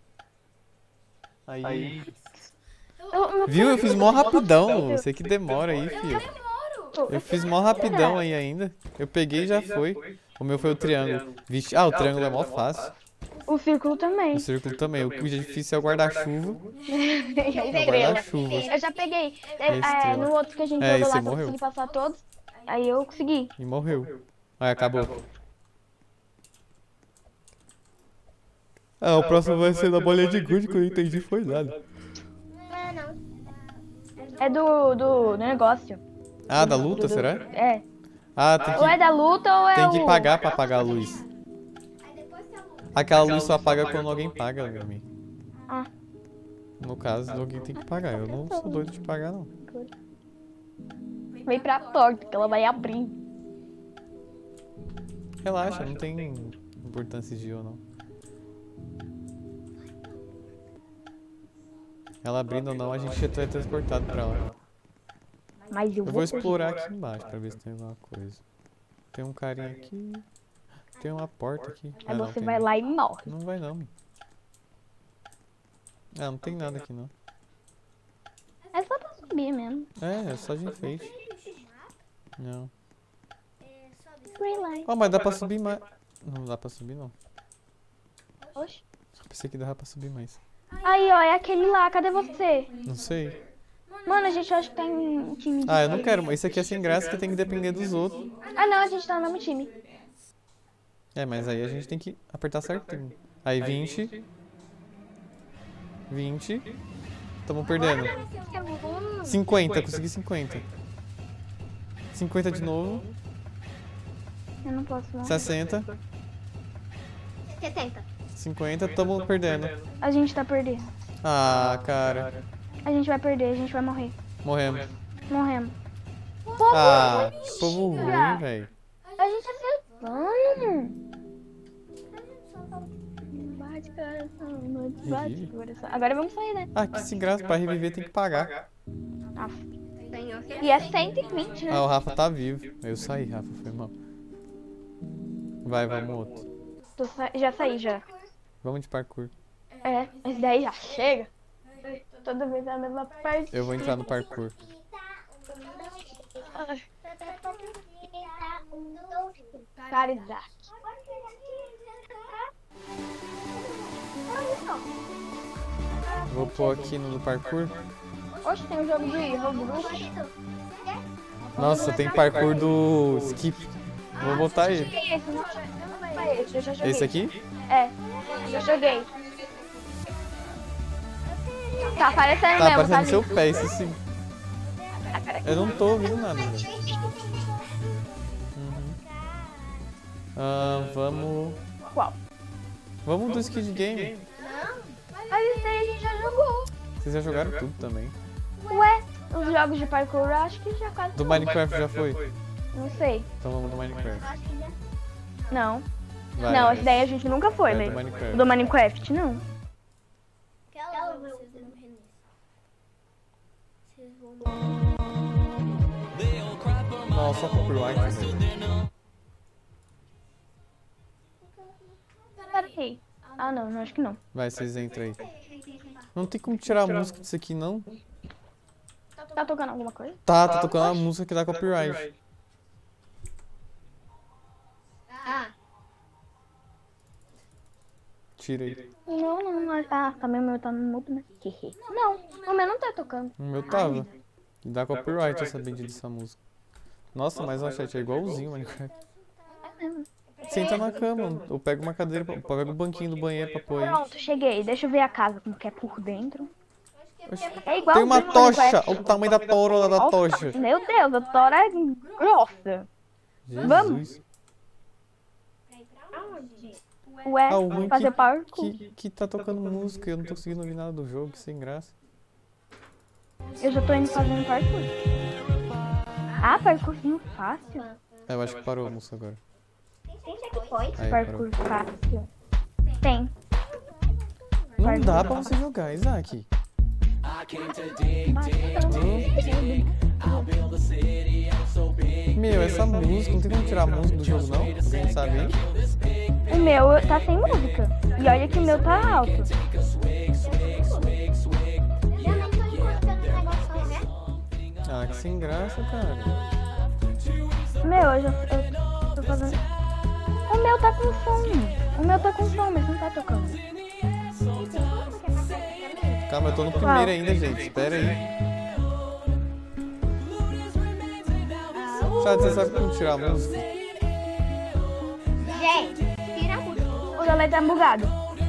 Aí. Eu, meu Viu? Eu fiz mó rapidão. rapidão. Você que demora aí, filho. Deus. Eu fiz mó rapidão aí ainda. Eu peguei e já foi. O meu foi o triângulo. Vixe, ah, o triângulo é mó fácil. O círculo também. O círculo também. O que é difícil é o guarda-chuva. É o Estrela. guarda-chuva. Eu já peguei. E a É, estrela? no outro que a gente É, jogou esse lá, que eu morreu. consegui passar todos. Aí eu consegui. E morreu. Aí acabou. Ah, o próximo vai ser da bolinha de gude, que eu não entendi foi nada. Não, não. É do, do negócio. Ah, da luta, será? É. Ah, tem Ou é que, da luta ou é tem o... que pagar pra apagar a luz. Aquela luz só apaga quando alguém paga, meu amigo. Ah. No caso, alguém tem que pagar. Eu não sou doido de pagar, não. Vem pra porta, que ela vai abrir. Relaxa, não tem importância de eu, não. Ela abrindo ou não, a gente já é transportado pra lá. Mas eu Eu vou vou... explorar aqui embaixo pra ver se tem alguma coisa. Tem um carinha aqui. Tem uma porta aqui. Aí Ah, não, você tem vai não. lá e morre. Não vai não. Ah, não tem nada aqui não. É só pra subir mesmo. É, é só de enfeite. Não. Green light. Oh, mas dá pra subir mais. Não dá pra subir não. Oxe. Pensei que dava pra subir mais. Aí, ó, é aquele lá. Cadê você? Não sei. Mano, a gente acha que tá em time de... Ah, eu não quero. Esse aqui é sem graça que tem que depender dos outros. Ah, não, a gente tá no mesmo time. É, mas aí a gente tem que apertar certinho. Aí vinte. vinte. Tamo perdendo. cinquenta, consegui cinquenta. cinquenta de novo. Eu não posso não. sessenta. setenta. cinquenta, tamo perdendo. A gente tá perdendo. Ah, cara. A gente vai perder, a gente vai morrer. Morremos. Morremos. Ah, que povo ruim, velho. A gente acertando. Bate coração, noite, bate Revive? coração. Agora vamos sair, né? Ah, que sem graça. Pra reviver tem que pagar. Ganhou. E é cento e vinte, né? Ah, o Rafa tá vivo. Eu saí, Rafa. Foi mal. Vai, vamos outro. Tô sa- Já saí, já. Vamos de parkour. É, mas daí já chega. Toda vez é a mesma parte. Eu vou entrar no parkour. Caridade. Vou pôr aqui no do parkour. Oxe, tem um jogo de Roblox. Nossa, tem parkour do Skip. Vou botar ele. Esse, não não é esse, eu já joguei. Esse aqui? É, já joguei. Tá aparecendo Tá mesmo, aparecendo tá no seu ali. pé, esse sim. Eu não tô ouvindo nada, velho. Uhum. Ah, vamos... Qual? Vamos do Skid Game. Mas esse aí a gente já jogou. Vocês já jogaram tudo também. Ué, os jogos de parkour eu acho que já quase Do tudo. Minecraft já foi? Não sei. Então vamos do Minecraft. Não. Vai, não, vai. esse daí a gente nunca foi, Vai né? do Minecraft. Do Minecraft, não. Nossa, só copyright, velho. Peraí. Ah, não, não acho que não. Vai, vocês entram aí. Não tem como tirar a música disso aqui, não? Tá tocando alguma coisa? Tá, tá tocando a música que dá copyright. Ah, Tira aí. Não, não. Ah, também o meu tá no mudo, né? Não, o meu não tá tocando. O meu tava. E dá copyright essa bendita dessa música. Nossa, mas ó, chat, é igualzinho o Minecraft. Senta na cama, eu pego uma cadeira, pra- eu pego o banquinho do banheiro pra pôr aí. Pronto, cheguei. Deixa eu ver a casa como que é por dentro. Oxi. É igual Tem uma do tocha! Minecraft. Olha o tamanho da torola da Nossa, tocha. Meu Deus, a tora é grossa. Jesus. Vamos. Ué, Ah, o ruim fazer que, parkour. que, que tá tocando música e eu não tô conseguindo ouvir nada do jogo, que sem graça. Eu já tô indo fazendo parkour. Ah, parkourzinho fácil. É, eu acho que parou a música agora. Tem checkpoint? Aí, parou. Parkour fácil. Tem. Não dá pra você jogar, Isaac. Meu, essa música, não tem como tirar a música do jogo, não? Alguém sabe aí? O meu tá sem música. E olha que o meu tá alto. Eu não tô encontrando o negócio, né? Ah, que sem graça, cara. Meu, eu já eu tô fazendo. O meu tá com som. O meu tá com som, mas não tá tocando. Calma, eu tô no primeiro ainda, gente. Espera aí. Chat, você sabe como tirar a música? Gente, tira a música. O Lele tá bugado.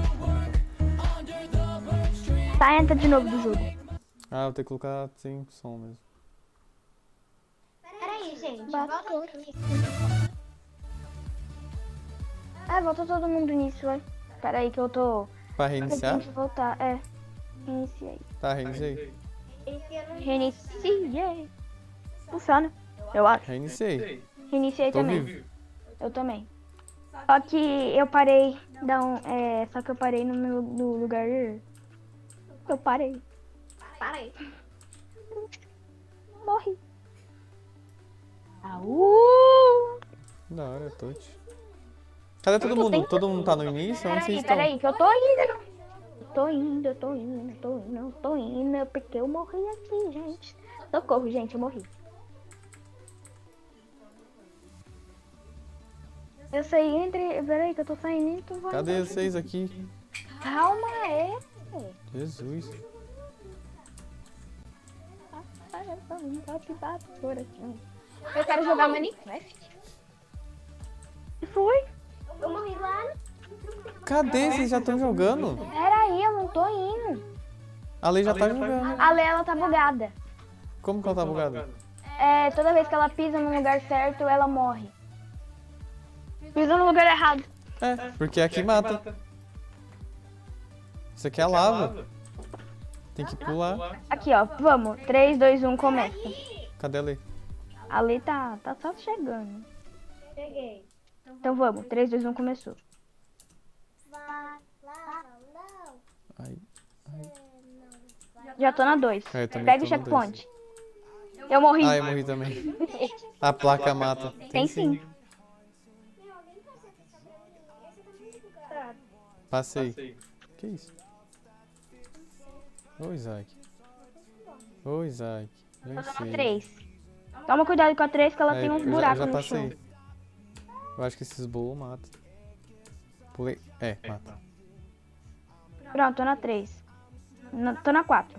Tá, entra de novo do jogo. Ah, eu tenho que colocar sem som mesmo. Peraí, gente. Bota Volta aqui. É, volta todo mundo nisso, vai. Pera aí que eu tô... Pra Eu reiniciar? tenho que voltar, é. Iniciei. Tá, reiniciei. Esse eu não Reiniciei. Funciona, eu acho. Reiniciei. Reiniciei Tô também. vivo. Eu também. Só que eu parei, da um, é, só que eu parei no meu no lugar. Eu parei. Para aí. Morri. Au! Da hora, touch. Cadê todo mundo? Todo mundo tá no início? Onde vocês Peraí, peraí, estão? que eu tô indo. Eu tô indo, eu tô indo, eu tô indo, eu tô indo, porque eu morri aqui, gente. Socorro, gente, eu morri. Eu saí entre. Peraí, que eu tô saindo e tu vai. Cadê vocês aqui? Calma, é. Jesus. Eu quero jogar Minecraft. Que foi? Eu morri lá. Cadê? Vocês já estão jogando? Peraí, eu não tô indo. A Lei já tá jogando. A Lê, ela tá bugada. Como que ela tá bugada? É, toda vez que ela pisa no lugar certo, ela morre. Pisa no lugar errado. É, porque aqui mata. Isso aqui é lava. Tem que pular. Aqui, ó. Vamos. três, dois, um, começa. Cadê a Lei? A Lê tá, tá só chegando. Cheguei. Então vamos. três, dois, um, começou. Ai. Já tô na dois. É, eu também Pega o tô no dois. checkpoint. Eu morri. Ah, eu morri também. A placa mata. Tem sim. Passei. Que isso? Ô, Isaac. Ô, Isaac. Venci. três. Toma cuidado com a três, que ela É, tem uns eu já- buracos eu já no passei. chão. Eu acho que esses bolos matam. Pulei. É, mata. Pronto, tô na três. Na- tô na quatro.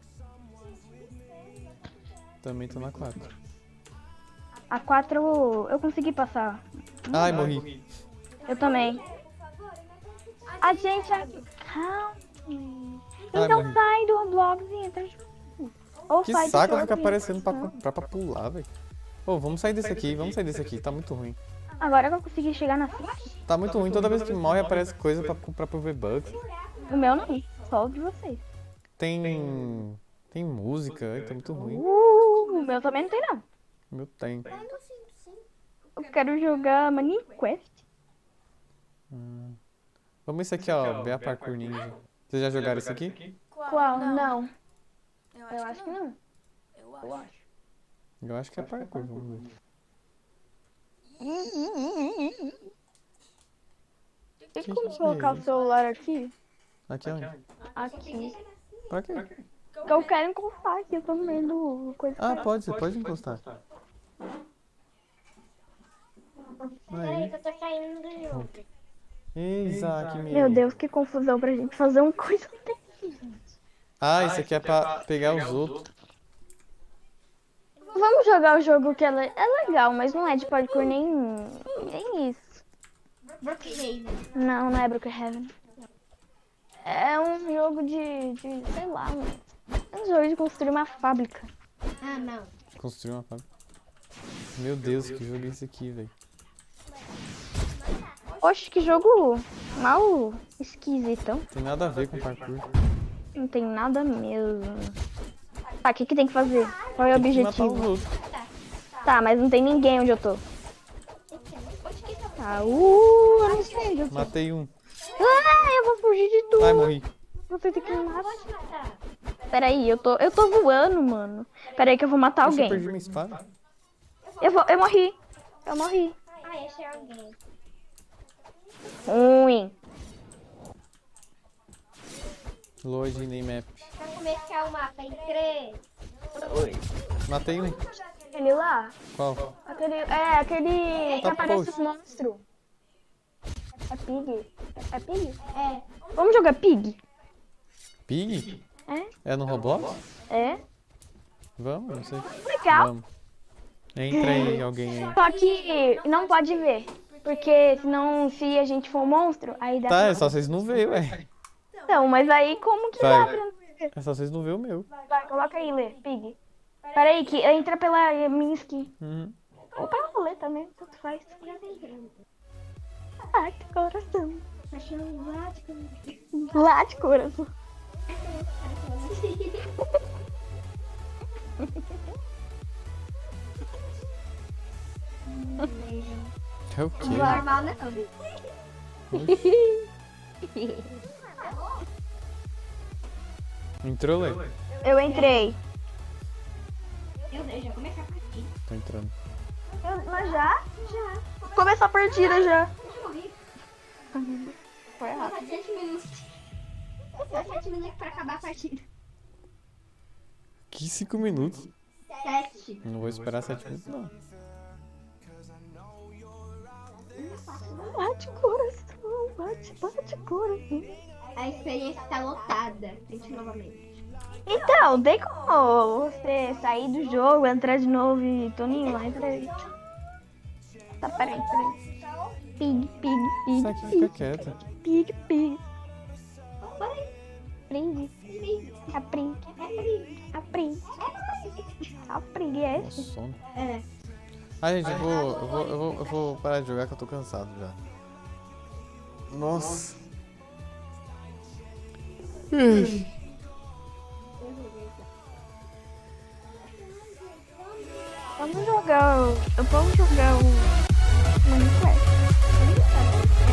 Também tô na quatro. A quatro eu consegui passar. Ai, morri. Eu também. A gente... Calma. Ai, Então morri. sai do Roblox e entra de novo. Ou Que sai do saco jogo ficar e aparecendo entra pra, de novo. pra, pra pular, velho. Ô, vamos sair desse aqui, vamos sair desse aqui. Tá muito ruim. Agora que eu consegui chegar na cinco. Tá muito ruim. Toda vez que morre aparece coisa pra comprar pro V-Bucks. O meu não. Só o de vocês. Tem... Tem música. Ai, tá muito ruim. Uh, o meu também não tem, não. O meu tem. Eu quero jogar Minecraft. Vamos esse aqui, ó. B A Parkour Ninja. Vocês já jogaram esse aqui? Qual? Não. Eu acho que não. Eu acho. Eu acho que é parkour, vamos ver. Tem Que como que é colocar o isso? celular aqui? Aqui, onde? Aqui. Pra quê? Porque eu quero encostar aqui, eu tô no meio do coisa. Ah, pode, você pode encostar. Peraí Aí. que eu tô saindo do jogo. Isaac, meu. Meu Deus, que confusão pra gente fazer uma coisa desse. Ah, isso aqui é pra pegar os outros. Vamos jogar o jogo que ela é legal, mas não é de parkour nem, nem isso. Brookhaven. Não, não é Brookhaven. É um jogo de, de sei lá, mano. É um jogo de construir uma fábrica. Ah, não. Construir uma fábrica. Meu Deus, que jogo é esse aqui, velho? Oxe, que jogo Mal esquisitão. Tem nada a ver com parkour. Não tem nada mesmo. Tá, o que que tem que fazer? Qual é o Tem que matar os objetivo? outros. Tá, mas não tem ninguém onde eu tô. Tá, uh, eu não sei onde eu tô. Matei um. Ah, eu vou fugir de tudo. Ai, morri. Você tem que me matar. Peraí, eu tô, eu tô voando, mano. Peraí que eu vou matar Poxa, eu alguém. perdi minha espada. Eu vou, eu morri. Eu morri. Ai, achei alguém. Ruim. Load name map. Pra começar o mapa em três. Matei um. Aquele lá. Qual? Aquele, é, aquele que Tá aparece post. os monstros. É pig? É pig? É. Vamos jogar pig? Pig? É? É no Roblox? É? Vamos, não sei. Legal. Vamos. Entra aí, alguém aí. Só que não pode ver. Porque senão, se a gente for um monstro, aí dá Tá, pra... é só vocês não verem, ué. Não, mas aí como que Vai. dá pra... É só vocês não verem o meu. Vai, coloca aí, Lê, pig. Peraí, que entra pela minha skin. Uhum. Ou pela Lê também, tanto faz. Ai, que coração. Achei um látigo. Lá de coração. É o quê? Normal, né? Entrou, Lê? Eu entrei. Eu já comecei a partir. Tô entrando. Eu, mas já? Já. Começou a partida já. Eu morri. Foi errado. Falta sete minutos. Só sete minutos pra acabar a partida. Que cinco minutos? Sete. Não vou esperar sete minutos, não. Bate coração, bate, bate coração. A experiência tá lotada. Tente novamente. Então, tem como você sair do jogo, entrar de novo e Toninho lá, entra aí. Tá, peraí, peraí. Pig, pig, pig, Sai aqui, fica pig, quieta. pig, pig. Bora. Prig, a prig, a prig. A prig é Nossa, esse? sono. É. Ah, gente, eu vou, eu vou, eu vou, eu vou parar de jogar que eu tô cansado já. Nossa. Vamos jogar o... Vamos jogar o... Minecraft.